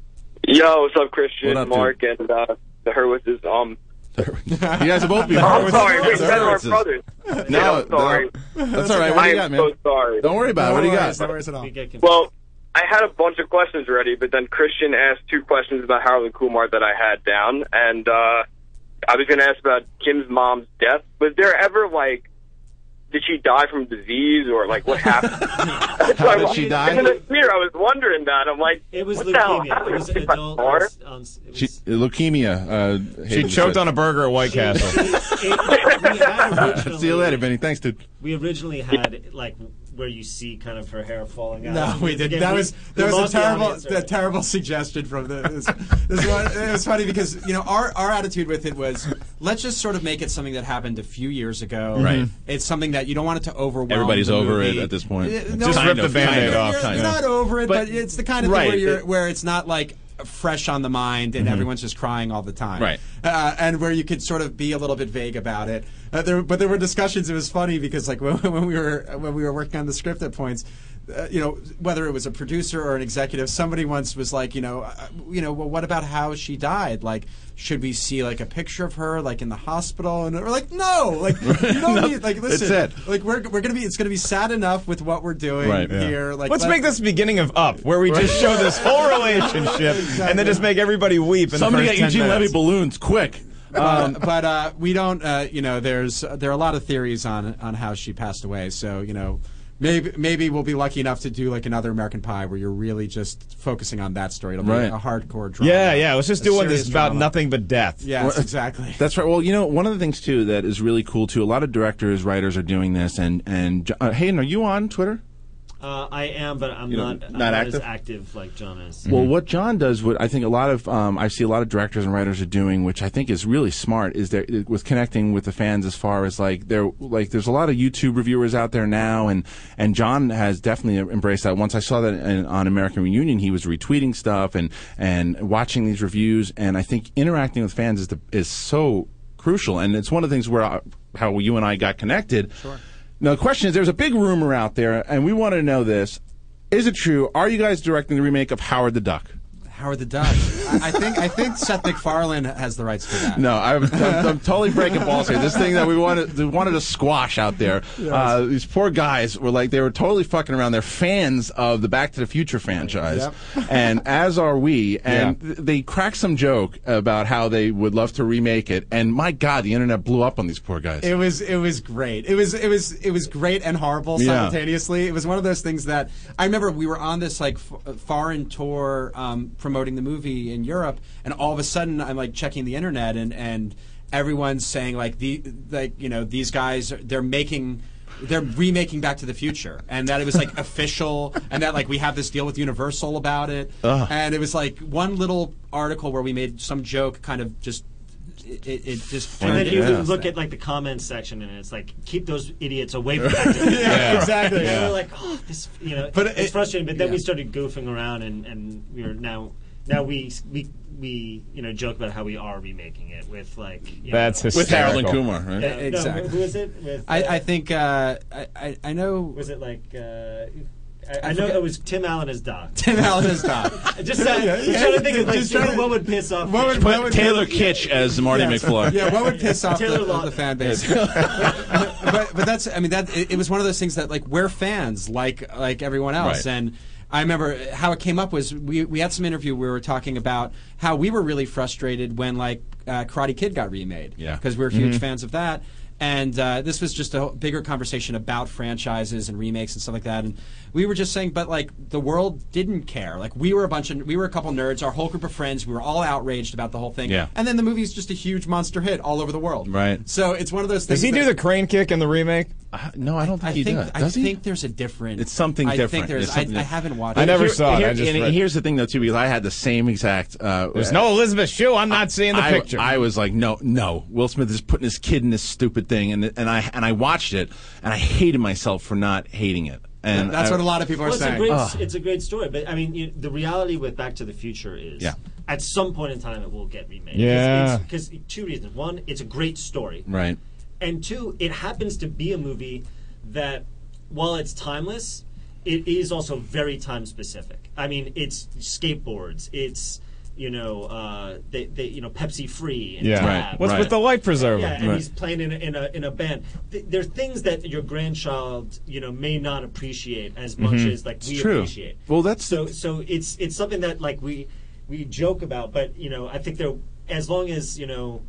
Yo, what's up, Christian,
What up,
Mark, and uh, the Hurwitzes? Um,
you guys have both been.
oh, I'm
Hurwitzes.
sorry, we
Hurwitzes.
guys are brothers.
No,
Yeah, I'm sorry.
no, that's all right. What do you
I
got,
am
man?
so sorry.
Don't worry about it. What do you got?
No worries at all.
We get confused.
Well, I had a bunch of questions ready, but then Christian asked two questions about Harold and Kumar that I had down, and uh, I was going to ask about Kim's mom's death. Was there ever, like, did she die from disease, or, like, what happened?
How did she die?
In the theater, I was wondering that. I'm like,
it was
what the hell
leukemia. It
happened?
was
She got
adult.
smart?
on- on- it
She,
was-
leukemia. Uh,
She
Hayden
choked
said.
on a burger at White Castle.
It- it- we had originally-
See you later, Vinny. Thanks, dude.
We originally had like where you see kind of her hair falling out.
No, we did.
Again,
That
we-
was
we
that was
lost
a
the
terrible,
audience
a
early.
terrible suggestion from the. This, this one, it was funny because you know our our attitude with it was let's just sort of make it something that happened a few years ago.
Right.
It's something that you don't want it to overwhelm.
Everybody's
the
over
movie.
it at this point.
Uh,
Just
kind
rip the
of,
Band-Aid
kind of.
off,
You're,
kind
you're
of.
not over it, but,
But-
it's the kind of
right,
thing where you're
it-
where it's not like fresh on the mind and everyone's just crying all the time.
Right.
Uh, and where you could sort of be a little bit vague about it. Uh, there, but there were discussions. It was funny because like when, when we were when we were working on the script at points, uh, you know, whether it was a producer or an executive, somebody once was like, you know, uh, you know, well, what about how she died? Like, should we see like a picture of her like in the hospital? And we're like, no, like you don't
No,
need like
it's
listen,
sad.
like we're we're gonna be it's gonna be sad enough with what we're doing
Right, yeah.
here. Like,
Let's
let-
make this the beginning of Up, where we just show this whole relationship and then just make everybody weep in
Somebody
the
get
first ten
Eugene Levy
minutes.
balloons, quick.
Um, but uh, we don't, uh, you know, there's there are a lot of theories on on how she passed away. So you know, maybe maybe we'll be lucky enough to do like another American Pie where you're really just focusing on that story. It'll
Right.
be a hardcore drama.
Yeah, yeah. Let's just
A
do one
serious
that's about
drama.
nothing but death.
Yes, exactly.
That's right. Well, you know, one of the things too that is really cool too. A lot of directors, writers are doing this, and and uh, Hayden, are you on Twitter?
Uh, I am, but I'm
You know,
not, I'm
not
not
active?
as active like John is.
Well, what John does, what I think a lot of, um, I see a lot of directors and writers are doing, which I think is really smart, is there with connecting with the fans as far as like there, like there's a lot of YouTube reviewers out there now, and and John has definitely embraced that. Once I saw that in, on American Reunion, he was retweeting stuff and and watching these reviews, and I think interacting with fans is the, is so crucial, and it's one of the things where I, how you and I got connected.
Sure.
Now, the question is, there's a big rumor out there, and we wanted to know this. Is it true? Are you guys directing the remake of Howard the Duck?
Howard the Duck. I think I think Seth MacFarlane has the rights to that.
No, I'm, I'm, I'm totally breaking balls here. This thing that we wanted, we wanted to squash out there. Yes. Uh, these poor guys were like, they were totally fucking around. They're fans of the Back to the Future franchise, yep. and as are we. And yeah. th- they cracked some joke about how they would love to remake it. And my God, the internet blew up on these poor guys.
It was it was great. It was it was it was great and horrible simultaneously. Yeah. It was one of those things that I remember we were on this like f- foreign tour um, promoting the movie in Europe, and all of a sudden I'm like checking the internet and and everyone's saying like the like you know these guys they're making. They're remaking Back to the Future, and that it was like official, and that like we have this deal with Universal about it, Ugh. and it was like one little article where we made some joke, kind of just it, it, it just.
And then you
yeah.
look at like the comments section, and it's like keep those idiots away from Back to the Future.
yeah, exactly.
And
yeah.
we're like, oh, this, you know,
but
it's
it,
frustrating. But then
yeah.
we started goofing around, and and we are now. Now we we we you know joke about how we are remaking it with like you
that's
know,
hysterical.
With Harold and Kumar, right?
Yeah,
exactly.
No, who is it? With, uh,
I, I think uh, I I know.
Was it like? Uh, I, I know it was Tim Allen as Doc.
Tim Allen as Doc.
just uh, yeah, yeah, trying to think of like
just trying to,
what would piss off.
What would,
Put
what would
Taylor Kitsch as Marty
yeah,
McFly.
Yeah, what would piss off
Taylor
the,
Law-
the fan base? but but that's I mean that it, it was one of those things that like we're fans like like everyone else,
right.
and I remember how it came up was we we had some interview where we were talking about how we were really frustrated when like uh, Karate Kid got remade,
yeah,
because we were huge
mm-hmm.
fans of that. And uh, this was just a bigger conversation about franchises and remakes and stuff like that. And we were just saying, but like the world didn't care. Like we were a bunch of, we were a couple nerds, our whole group of friends. We were all outraged about the whole thing.
Yeah.
And then the movie's just a huge monster hit all over the world.
Right.
So it's one of those things.
Does he
that,
do the crane kick in the remake?
Uh, no, I don't think
I
he
think,
does.
I
Does he?
think there's a different.
It's something
I
different.
Think there's.
It's
I,
something
I haven't watched.
I
it.
never
Here-
saw it.
here-
I just
and
read.
here's the thing, though, too, because I had the same exact. Uh,
There's no Elizabeth Shue. I'm not seeing the
I,
picture.
I was like, no, no. Will Smith is putting his kid in this stupid thing, and and I and I watched it, and I hated myself for not hating it. And
that's
I,
what a lot of people
well,
are
it's
saying.
A great,
Ugh.
It's a great story, but I mean, you, the reality with Back to the Future is,
Yeah.
at some point in time, it will get remade.
Yeah.
Because two reasons: one, it's a great story,
Right.
and two, it happens to be a movie that, while it's timeless, it is also very time specific. I mean, it's skateboards, it's you know, uh, they, they, you know, Pepsi free. And
yeah.
tab.
Right.
What's
right.
with the life preserver?
Yeah, and
Right.
he's playing in a, in a in a band. Th- there are things that your grandchild, you know, may not appreciate as much
Mm-hmm.
as like we
It's true.
appreciate.
Well, that's
so so it's it's something that like we we joke about, but you know, I think there as long as you know.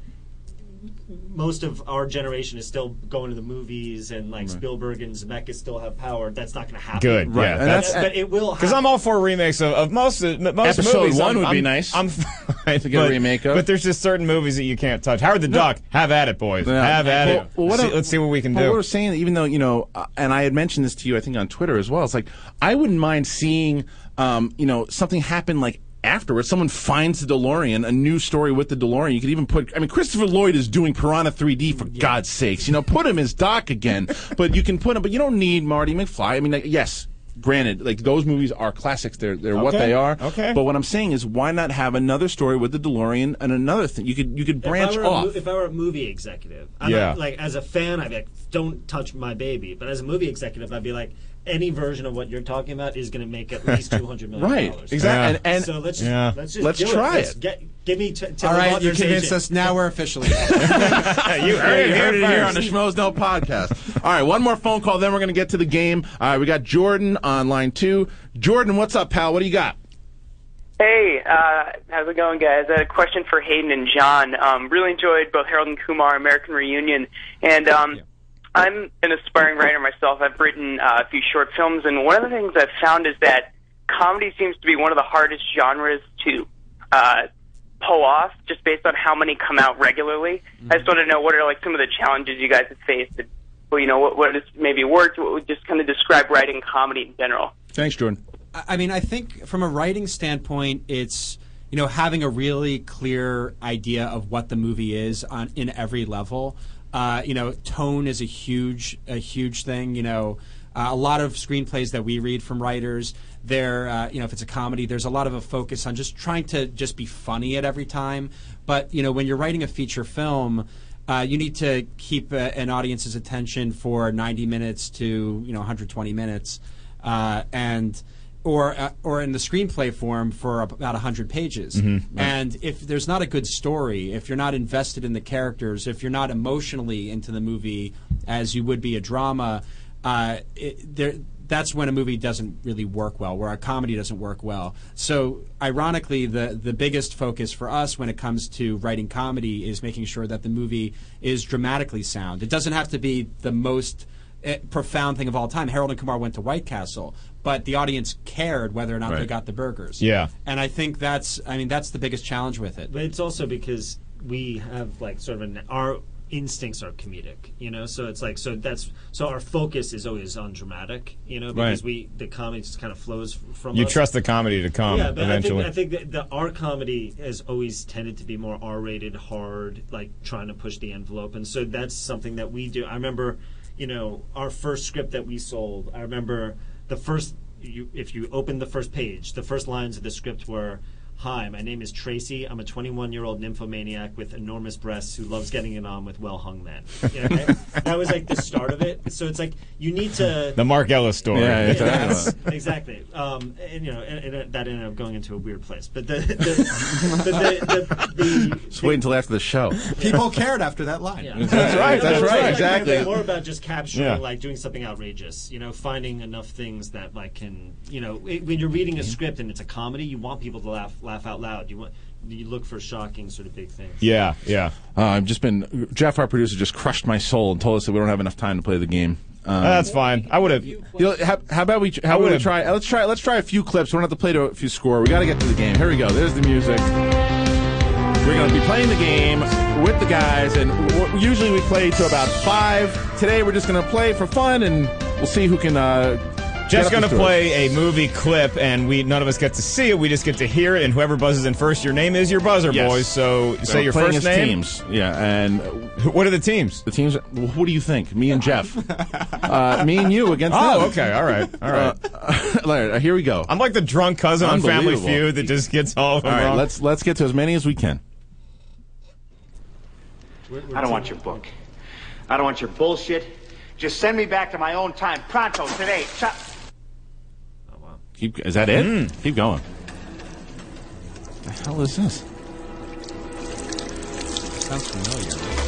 Most of our generation is still going to the movies, and like Spielberg and Zemeckis still have power. That's not going to happen.
Good,
Right.
yeah.
And
That's
But, but it will
because
happen.
I'm all for remakes of, of most of, most
Episode
movies.
one
I'm,
would be
I'm-
nice
I'm fine
to get a
but,
remake of.
But there's just certain movies that you can't touch. Howard the Duck, have at it, boys.
Yeah.
Have at
Well,
it.
well, what
See-
I-
let's see what we can
well,
do.
What we're saying, even though you know, uh, and I had mentioned this to you, I think on Twitter as well. It's like I wouldn't mind seeing, um, you know, something happen like. Afterwards, someone finds the DeLorean, a new story with the DeLorean. You could even put, I mean, Christopher Lloyd is doing Piranha three D for God's sakes. You know, put him as Doc again. But you can put him, but you don't need Marty McFly. I mean, like, yes, granted, like those movies are classics. They're they're what
Okay,
they are.
okay.
But what I'm saying is, why not have another story with the DeLorean and another thing? You could you could branch
if I were
off.
A, mo- if I were a movie executive, I'm
Yeah.
not, like as a fan, I'd be like, don't touch my baby. But as a movie executive, I'd be like, any version of what you're talking about is going to make at least two hundred million
Right,
dollars.
exactly.
Yeah.
And, and
so let's just
Yeah.
let's just
Let's
do
try
Let's
it.
Get, give me t-
All right, you convinced us. Now we're officially.
you
you
heard it
heard
here
it here on the
first.
Schmoes Know podcast. All right, one more phone call, then we're going to get to the game. All right, we got Jordan on line two. Jordan, what's up, pal? What do you got?
Hey, uh, how's it going, guys? I had a question for Hayden and Jon. Um, really enjoyed both Harold and Kumar, American Reunion, and um, I'm an aspiring writer myself. I've written uh, a few short films, and one of the things I've found is that comedy seems to be one of the hardest genres to uh, pull off, just based on how many come out regularly. Mm-hmm. I just want to know what are like some of the challenges you guys have faced. And, well, you know, what, what has maybe worked? What would just kind of describe writing comedy in general?
Thanks, Jordan.
I mean, I think from a writing standpoint, it's you know having a really clear idea of what the movie is on in every level. Uh, you know, tone is a huge a huge thing. You know, uh, a lot of screenplays that we read from writers, they're uh, you know if it's a comedy, there's a lot of a focus on just trying to just be funny at every time. But you know, when you're writing a feature film, uh, you need to keep uh, an audience's attention for ninety minutes to you know one hundred twenty minutes, uh, and or uh, or in the screenplay form for about one hundred pages.
Mm-hmm. Right.
And if there's not a good story, if you're not invested in the characters, if you're not emotionally into the movie as you would be a drama, uh, it, there, that's when a movie doesn't really work well, where a comedy doesn't work well. So, ironically, the, the biggest focus for us when it comes to writing comedy is making sure that the movie is dramatically sound. It doesn't have to be the most uh, profound thing of all time. Harold and Kumar went to White Castle, but the audience cared whether or not
Right.
they got the burgers.
Yeah.
And I think that's, I mean, that's the biggest challenge with it.
But it's also because we have like sort of an our instincts are comedic, you know. So it's like so that's so our focus is always on dramatic, you know, because
Right.
we the comedy just kind of flows f- from
You
us.
trust the comedy to come
yeah, but
eventually.
I think, I think that the, our comedy has always tended to be more R-rated, hard, like trying to push the envelope, and so that's something that we do. I remember, you know, our first script that we sold. I remember the first. You, if you open the first page, the first lines of the script were, "Hi, my name is Tracy. I'm a twenty-one-year-old nymphomaniac with enormous breasts who loves getting it on with well-hung men." You know, that, that was like the start of it. So it's like you need to
The Mark Ellis story.
Yeah,
yeah,
yeah.
exactly. Um, and you know, and, and that ended up going into a weird place. But the the, but the, the, the
Just wait until after the show.
People cared after that line.
Yeah.
That's right. That's
It was
right.
like
Exactly.
More about just capturing,
Yeah.
like doing something outrageous. You know, finding enough things that like can, you know, it, when you're reading a script and it's a comedy, you want people to laugh, laugh out loud. You want, you look for shocking sort of big things.
Yeah, yeah.
Uh, I've just been Jeff, our producer, just crushed my soul and told us that we don't have enough time to play the game. Um,
That's fine. I would have.
you know, how, how about we? How about we
would've-
try? Let's try. Let's try a few clips. We don't have to play to a few score. We got to get to the game. Here we go. There's the music. We're going to be playing the game with the guys, and w- usually we play to about five. Today we're just going to play for fun, and we'll see who can. Uh,
Jeff's
going
going to play a movie clip, and we none of us get to see it. We just get to hear it, and whoever buzzes in first, your name is your buzzer,
Yes.
boys. So
So
say your
playing
first
as
name.
Teams. Yeah, and
What are the teams?
the teams. Well, what do you think? Me and Jeff. uh, me and you against them.
Oh, okay. All right. All right.
Uh, Larry, here we go.
I'm like the drunk cousin on Family
Unbelievable.
Feud that just gets all of them
All right,
wrong.
let's let's get to as many as we can.
I don't want your book. I don't want your bullshit. Just send me back to my own time. Pronto, today. Ch-
Keep. Is that it?
Mm.
Keep going. The hell is this?
Sounds familiar.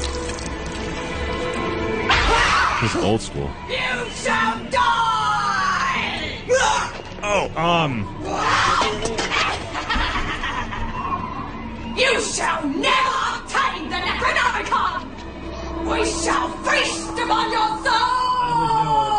This is old school.
You shall die!
Oh, um.
You shall never obtain the Necronomicon! We shall feast upon your soul!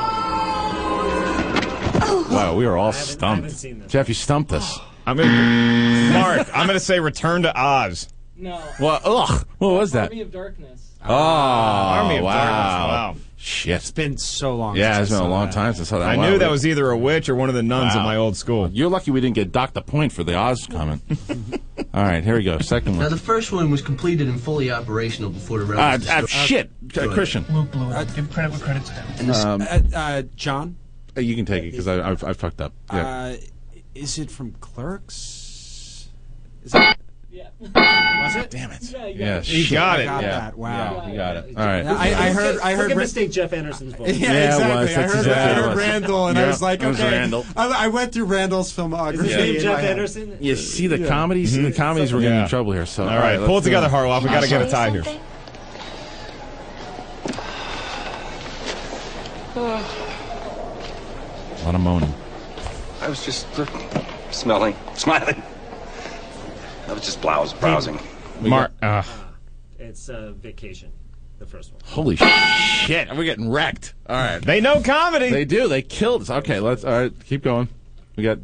Wow, we are all
I haven't
stumped.
seen this.
Jeff, you stumped us.
I'm gonna, Mark, I'm going to say Return to Oz.
No.
Well, ugh. What was that?
Army of Darkness.
Oh,
Army of
wow.
Darkness. Wow.
Shit.
It's been so long.
Yeah,
since
it's been
I
a
saw
long
that.
time since I saw that.
I
Wow.
knew that was either a witch or one of the nuns
Wow.
at my old school.
You're lucky we didn't get docked a point for the Oz comment. All right, here we go. Second
Now,
one.
the first one was completed and fully operational before the
Uh,
rebels.
uh,
destroyed-
shit. Uh, Christian.
Luke blew it. Give credit where credit's due.
And this,
Um,
Uh, uh, John,
uh, you can take it because I've, I've fucked up. Yeah.
uh, is it from Clerks? Is it?
Yeah.
Was it?
Damn it.
Yeah, you got
Yeah,
it.
You
shit.
got
I
it.
got
Yeah.
that. Wow.
Yeah, you got it. All right.
I, I heard. I heard.
Look at
Ra-
mistake Jeff Anderson's voice.
Yeah,
Yeah, it
exactly.
was.
I
That's
heard,
exactly
I
what it
heard
was.
Randall, and
Yeah,
I was like,
it was
okay.
Randall.
I, I went through Randall's filmography.
Is his name
in
Jeff
my head.
Anderson?
You see the comedies? See the comedies? We're getting
Yeah.
in trouble here. So
All right, pull it
let's do
together, Harloff. We got to get a tie here.
A lot of moaning.
I was just uh, smelling, smiling. I was just blouse browsing.
Mark. Uh,
It's uh, Vacation, the first one.
Holy shit! We're getting wrecked. All right.
they know comedy.
They do. They killed us. Okay, let's. All right, keep going. We got.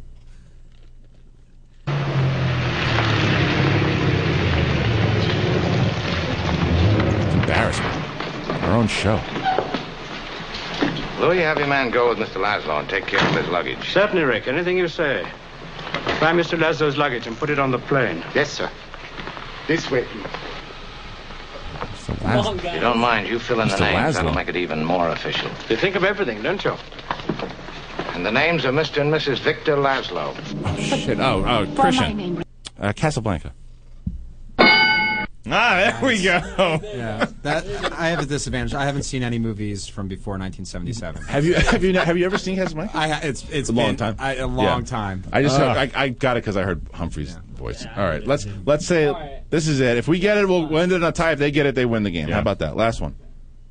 It's embarrassment. Our own show.
Louis, have your man go with Mister Laszlo and take care of his luggage.
Certainly, Rick. Anything you say. Find Mister Laszlo's luggage and put it on the plane.
Yes, sir. This way, please.
Mister
Come on,
Laszlo.
If you
guys.
don't mind, you fill in the
Mister
names.
Laszlo.
That'll make it even more official.
You think of everything, don't you?
And the names are Mister and Missus Victor Laszlo.
Oh shit! Oh, oh, Christian. Uh, Casablanca.
Ah, there we go.
Yeah, that I have a disadvantage. I haven't seen any movies from before nineteen seventy-seven.
Have you have you have you ever seen Has Mike?
I it's it's
a long
been,
time.
I, a long
Yeah.
time.
I just
Uh,
I, I got it because I heard Humphrey's voice. All right, let's let's say this is it. If we get it, we'll, we'll end it on a tie. If they get it, they win the game. How about that? Last one.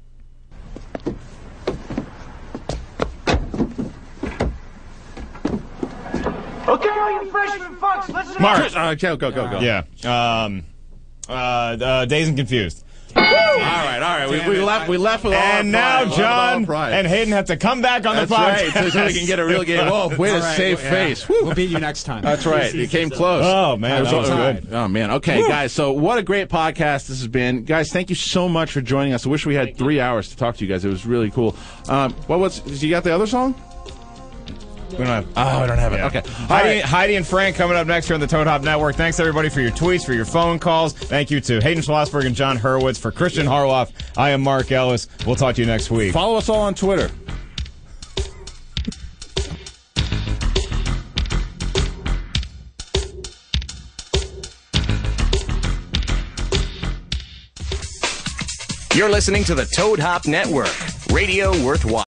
Okay, all you freshman fucks, listen
Mark.
up.
All right, go go go go.
Yeah. Um, uh, uh, Dazed and Confused.
All right, all right. We, we left. We left with all
And
our
now
pride.
John
Pride.
and Hayden have to come back on
That's
the podcast.
right, so, so we can get a real game. Oh, way to
all right,
save
yeah.
face.
We'll beat you next time.
That's right. You came close.
Oh, man,
That
that was
all-
good.
Oh man. Okay, guys. So what a great podcast this has been, guys. Thank you so much for joining us. I wish we had three hours to talk to you guys. It was really cool. Um, what was? You got the other song?
We don't have.
Oh, I don't have it.
Yeah.
Okay.
Heidi,
All right.
Heidi and Frank coming up next here on the Toad Hop Network. Thanks, everybody, for your tweets, for your phone calls. Thank you to Hayden Schlossberg and Jon Hurwitz. For Christian Harloff, I am Mark Ellis. We'll talk to you next week.
Follow us all on Twitter.
You're listening to the Toad Hop Network, radio worth watching.